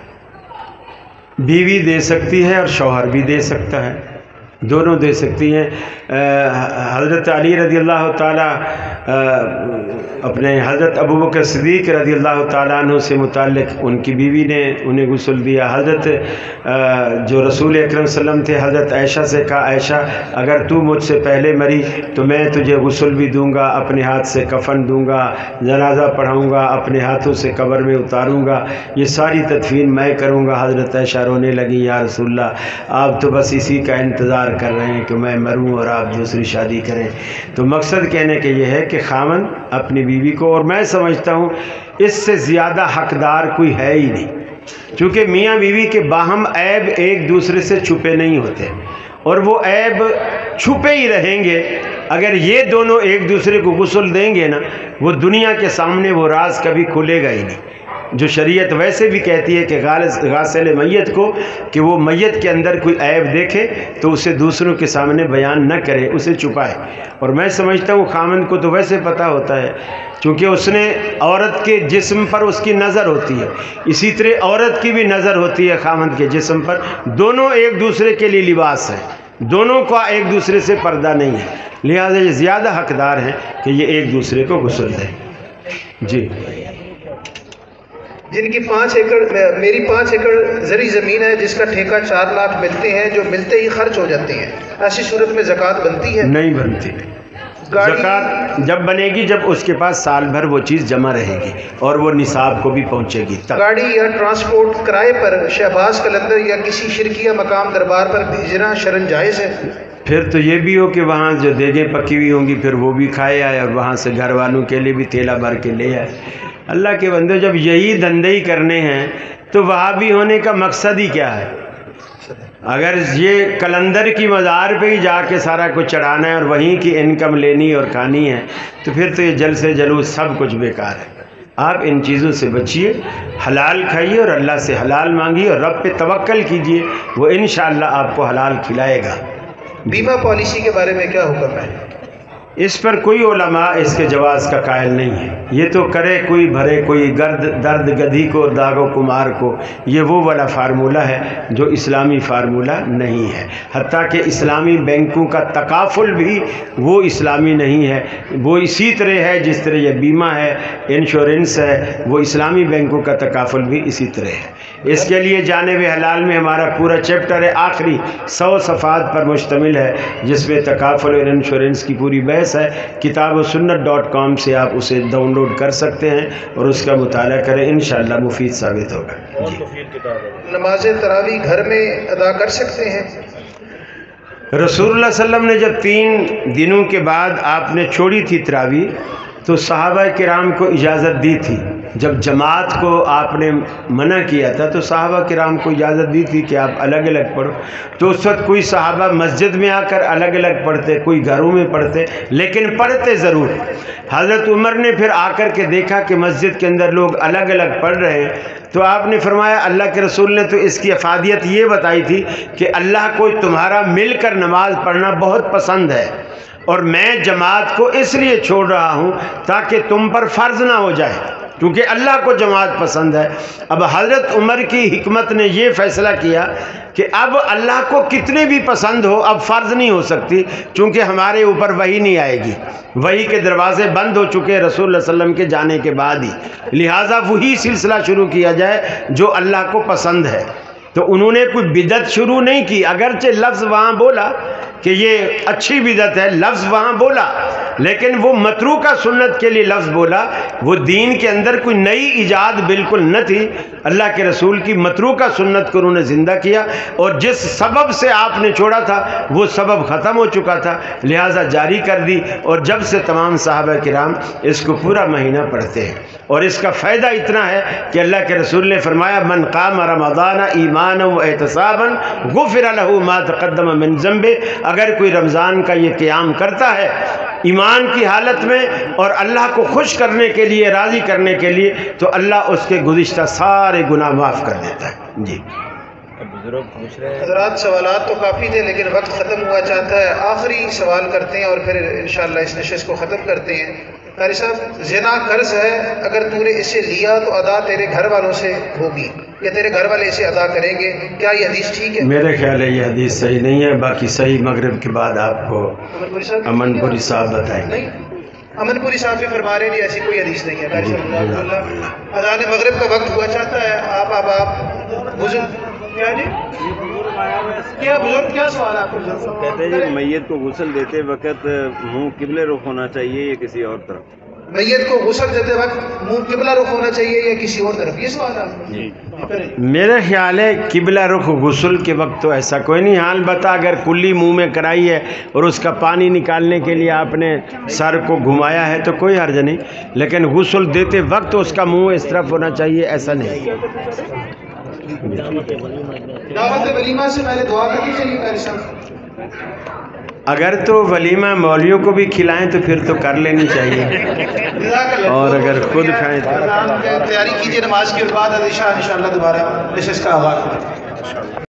بیوی دے سکتی ہے اور شوہر بھی دے سکتا ہے، دونوں دے سکتی ہیں۔ حضرت علی رضی اللہ تعالیٰ اپنے حضرت ابو بکر صدیق رضی اللہ تعالیٰ عنہ سے متعلق ان کی بیوی نے انہیں غسل دیا۔ حضرت جو رسول اکرم صلی اللہ علیہ وسلم تھے حضرت عائشہ سے کہا عائشہ اگر تو مجھ سے پہلے مری تو میں تجھے غسل بھی دوں گا، اپنے ہاتھ سے کفن دوں گا، جنازہ پڑھاؤں گا، اپنے ہاتھوں سے قبر میں اتاروں گا، یہ ساری تدفین میں کروں گا۔ حضرت عائشہ رونے لگی یا رسول اللہ آپ تو بس اسی کا انتظار کر رہے ہیں کہ میں مروں اور آپ دوسری شادی کریں۔ تو مقصد کہنے کے یہ ہے کہ خاوند اپنی بیوی کو، اور میں سمجھتا ہوں اس سے زیادہ حقدار کوئی ہے ہی نہیں، چونکہ میاں بیوی کے باہم عیب ایک دوسرے سے چھپے نہیں ہوتے، اور وہ عیب چھپے ہی رہیں گے اگر یہ دونوں ایک دوسرے کو غسل دیں گے نا، وہ دنیا کے سامنے وہ راز کبھی کھلے گا ہی نہیں۔ جو شریعت ویسے بھی کہتی ہے کہ غاسل میت کو کہ وہ میت کے اندر کوئی عیب دیکھے تو اسے دوسروں کے سامنے بیان نہ کرے، اسے چھپائے۔ اور میں سمجھتا ہوں خامند کو تو ویسے پتہ ہوتا ہے، چونکہ اس نے عورت کے جسم پر اس کی نظر ہوتی ہے، اسی طرح عورت کی بھی نظر ہوتی ہے خامند کے جسم پر، دونوں ایک دوسرے کے لیے لباس ہیں، دونوں کا ایک دوسرے سے پردہ نہیں ہے، لہٰذا یہ زیادہ حقدار ہیں کہ یہ ایک دوسرے کو غسل دیں۔ جی جن کی پانچ ایکڑ میری پانچ ایکڑ زرعی زمین ہے جس کا ٹھیکہ چار لاکھ ملتے ہیں جو ملتے ہی خرچ ہو جاتے ہیں، ایسی صورت میں زکوٰۃ بنتی ہے؟ نہیں بنتی۔ زکوٰۃ جب بنے گی جب اس کے پاس سال بھر وہ چیز جمع رہے گی اور وہ نصاب کو بھی پہنچے گی تب۔ گاڑی یا ٹرانسپورٹ کرائے پر شہباز قلندر یا کسی شرکیہ مقام دربار پر بھیجنا شرعاً جائز ہے؟ پھر تو یہ بھی ہو کہ وہاں جو دیگیں پکی ہوئی ہوں گی پھر وہ بھی کھائے آئے اور وہاں سے گھر والوں کے لیے بھی تھیلا بھر کے لے آئے۔ اللہ کے بندے جب یہی دھندے ہی کرنے ہیں تو وہابی ہونے کا مقصد ہی کیا ہے؟ اگر یہ کلندر کی مزار پہ ہی جا کے سارا کچھ چڑھانا ہے اور وہیں کی انکم لینی اور کھانی ہے تو پھر تو یہ جل سے جلوس سب کچھ بیکار ہے۔ آپ ان چیزوں سے بچیے، حلال کھائیے اور اللہ سے حلال مانگیے اور رب پہ توکل کیجیے، وہ انشاءاللہ آپ کو حلال کھلائے گا۔ بیمہ پالیسی کے بارے میں کیا حکم ہے؟ اس پر کوئی علماء اس کے جواز کا قائل نہیں ہے. یہ تو کرے کوئی بھرے کوئی گرد درد گدھی کو داغو کمار کو، یہ وہ والا فارمولہ ہے جو اسلامی فارمولہ نہیں ہے. حتیٰ کہ اسلامی بینکوں کا تکافل بھی وہ اسلامی نہیں ہے. وہ اسی طرح ہے جس طرح یہ بیمہ ہے، انشورنس ہے، وہ اسلامی بینکوں کا تکافل بھی اسی طرح ہے. اس کے لیے جانب حلال میں ہمارا پورا چیپٹر ہے، آخری سو صفحات پر مشتمل ہے، جس میں تکافل اور انشورنس کی پوری بحث ہے. کتاب و سنت ڈاٹ کام سے آپ اسے ڈاؤن لوڈ کر سکتے ہیں اور اس کا مطالعہ کریں، انشاءاللہ مفید ثابت ہوگا. جی. نماز تراویح گھر میں ادا کر سکتے ہیں؟ رسول اللہ صلی اللہ علیہ وسلم نے جب تین دنوں کے بعد آپ نے چھوڑی تھی تراویح تو صحابہ کرام کو اجازت دی تھی. جب جماعت کو آپ نے منع کیا تھا تو صحابہ کرام کو اجازت دی تھی کہ آپ الگ الگ پڑھو. تو اس وقت کوئی صحابہ مسجد میں آ کر الگ الگ پڑھتے، کوئی گھروں میں پڑھتے، لیکن پڑھتے ضرور. حضرت عمر نے پھر آ کر کے دیکھا کہ مسجد کے اندر لوگ الگ الگ پڑھ رہے ہیں تو آپ نے فرمایا، اللہ کے رسول نے تو اس کی افادیت یہ بتائی تھی کہ اللہ کو تمہارا مل کر نماز پڑھنا بہت پسند ہے، اور میں جماعت کو اس لیے چھوڑ رہا ہوں تاکہ تم پر فرض نہ ہو جائے، کیونکہ اللہ کو جماعت پسند ہے. اب حضرت عمر کی حکمت نے یہ فیصلہ کیا کہ اب اللہ کو کتنے بھی پسند ہو اب فرض نہیں ہو سکتی، چونکہ ہمارے اوپر وحی نہیں آئے گی. وحی کے دروازے بند ہو چکے رسول اللہ صلی اللہ علیہ وسلم کے جانے کے بعد ہی، لہٰذا وہی سلسلہ شروع کیا جائے جو اللہ کو پسند ہے. تو انہوں نے کوئی بدعت شروع نہیں کی، اگرچہ لفظ وہاں بولا کہ یہ اچھی بدعت ہے، لفظ وہاں بولا، لیکن وہ متروکہ سنت کے لیے لفظ بولا. وہ دین کے اندر کوئی نئی ایجاد بالکل نہ تھی. اللہ کے رسول کی متروکہ سنت کو انہوں نے زندہ کیا، اور جس سبب سے آپ نے چھوڑا تھا وہ سبب ختم ہو چکا تھا، لہٰذا جاری کر دی. اور جب سے تمام صحابہ کرام اس کو پورا مہینہ پڑھتے ہیں. اور اس کا فائدہ اتنا ہے کہ اللہ کے رسول نے فرمایا، من قام رمضان ایمانا و احتسابا غفر له ما تقدم من ذنبه. اگر کوئی رمضان کا یہ قیام کرتا ہے ایمان کی حالت میں اور اللہ کو خوش کرنے کے لیے، راضی کرنے کے لیے، تو اللہ اس کے گزشتہ سارے گناہ معاف کر دیتا ہے. جی. حضرات سوالات تو کافی تھے لیکن وقت ختم ہوا چاہتا ہے، آخری سوال کرتے ہیں اور پھر انشاءاللہ اس نشست کو ختم کرتے ہیں. قاری صاحب، زنا قرض ہے، اگر تو نے اسے لیا تو ادا تیرے گھر والوں سے ہوگی یا تیرے گھر والے اسے ادا کریں گے، کیا یہ حدیث ٹھیک ہے؟ میرے خیال ہے یہ حدیث صحیح نہیں ہے. باقی صحیح مغرب کے بعد آپ کو امن پوری صاحب بتائیں گے. امن پوری صاحب بھی فرما رہے ہیں ایسی کوئی حدیث نہیں ہے. قاری صاحب، اذان مغرب کا وقت ہوا چاہتا ہے. آپ آپ آپ بزرگ کیا جی کیا بزرگ کیا سوال آپ کو؟ کہتے ہیں جی میت کو غسل دیتے وقت منہ قبلہ رخ ہونا چاہیے یا کسی اور طرف؟ میت کو غسل دیتے وقت منہ قبلہ رخ ہونا چاہیے یا کسی اور طرف، یہ سوال ہے. میرا خیال ہے قبلہ رخ غسل کے وقت تو ایسا کوئی نہیں. حال بتا اگر کلی منہ میں کرائی ہے اور اس کا پانی نکالنے کے لیے آپ نے سر کو گھمایا ہے تو کوئی حرج نہیں، لیکن غسل دیتے وقت اس کا منہ اس طرف ہونا چاہیے ایسا نہیں. دعوت ولیمہ سے پہلے دعا کرنی چاہیے قاری صاحب؟ اگر تو ولیمہ مولویوں کو بھی کھلائیں تو پھر تو کر لینی چاہیے، اور اگر خود کھائیں تو تیاری کیجیے نماز کے بعد. ان شاء اللہ دوبارہ نشست کا آغاز.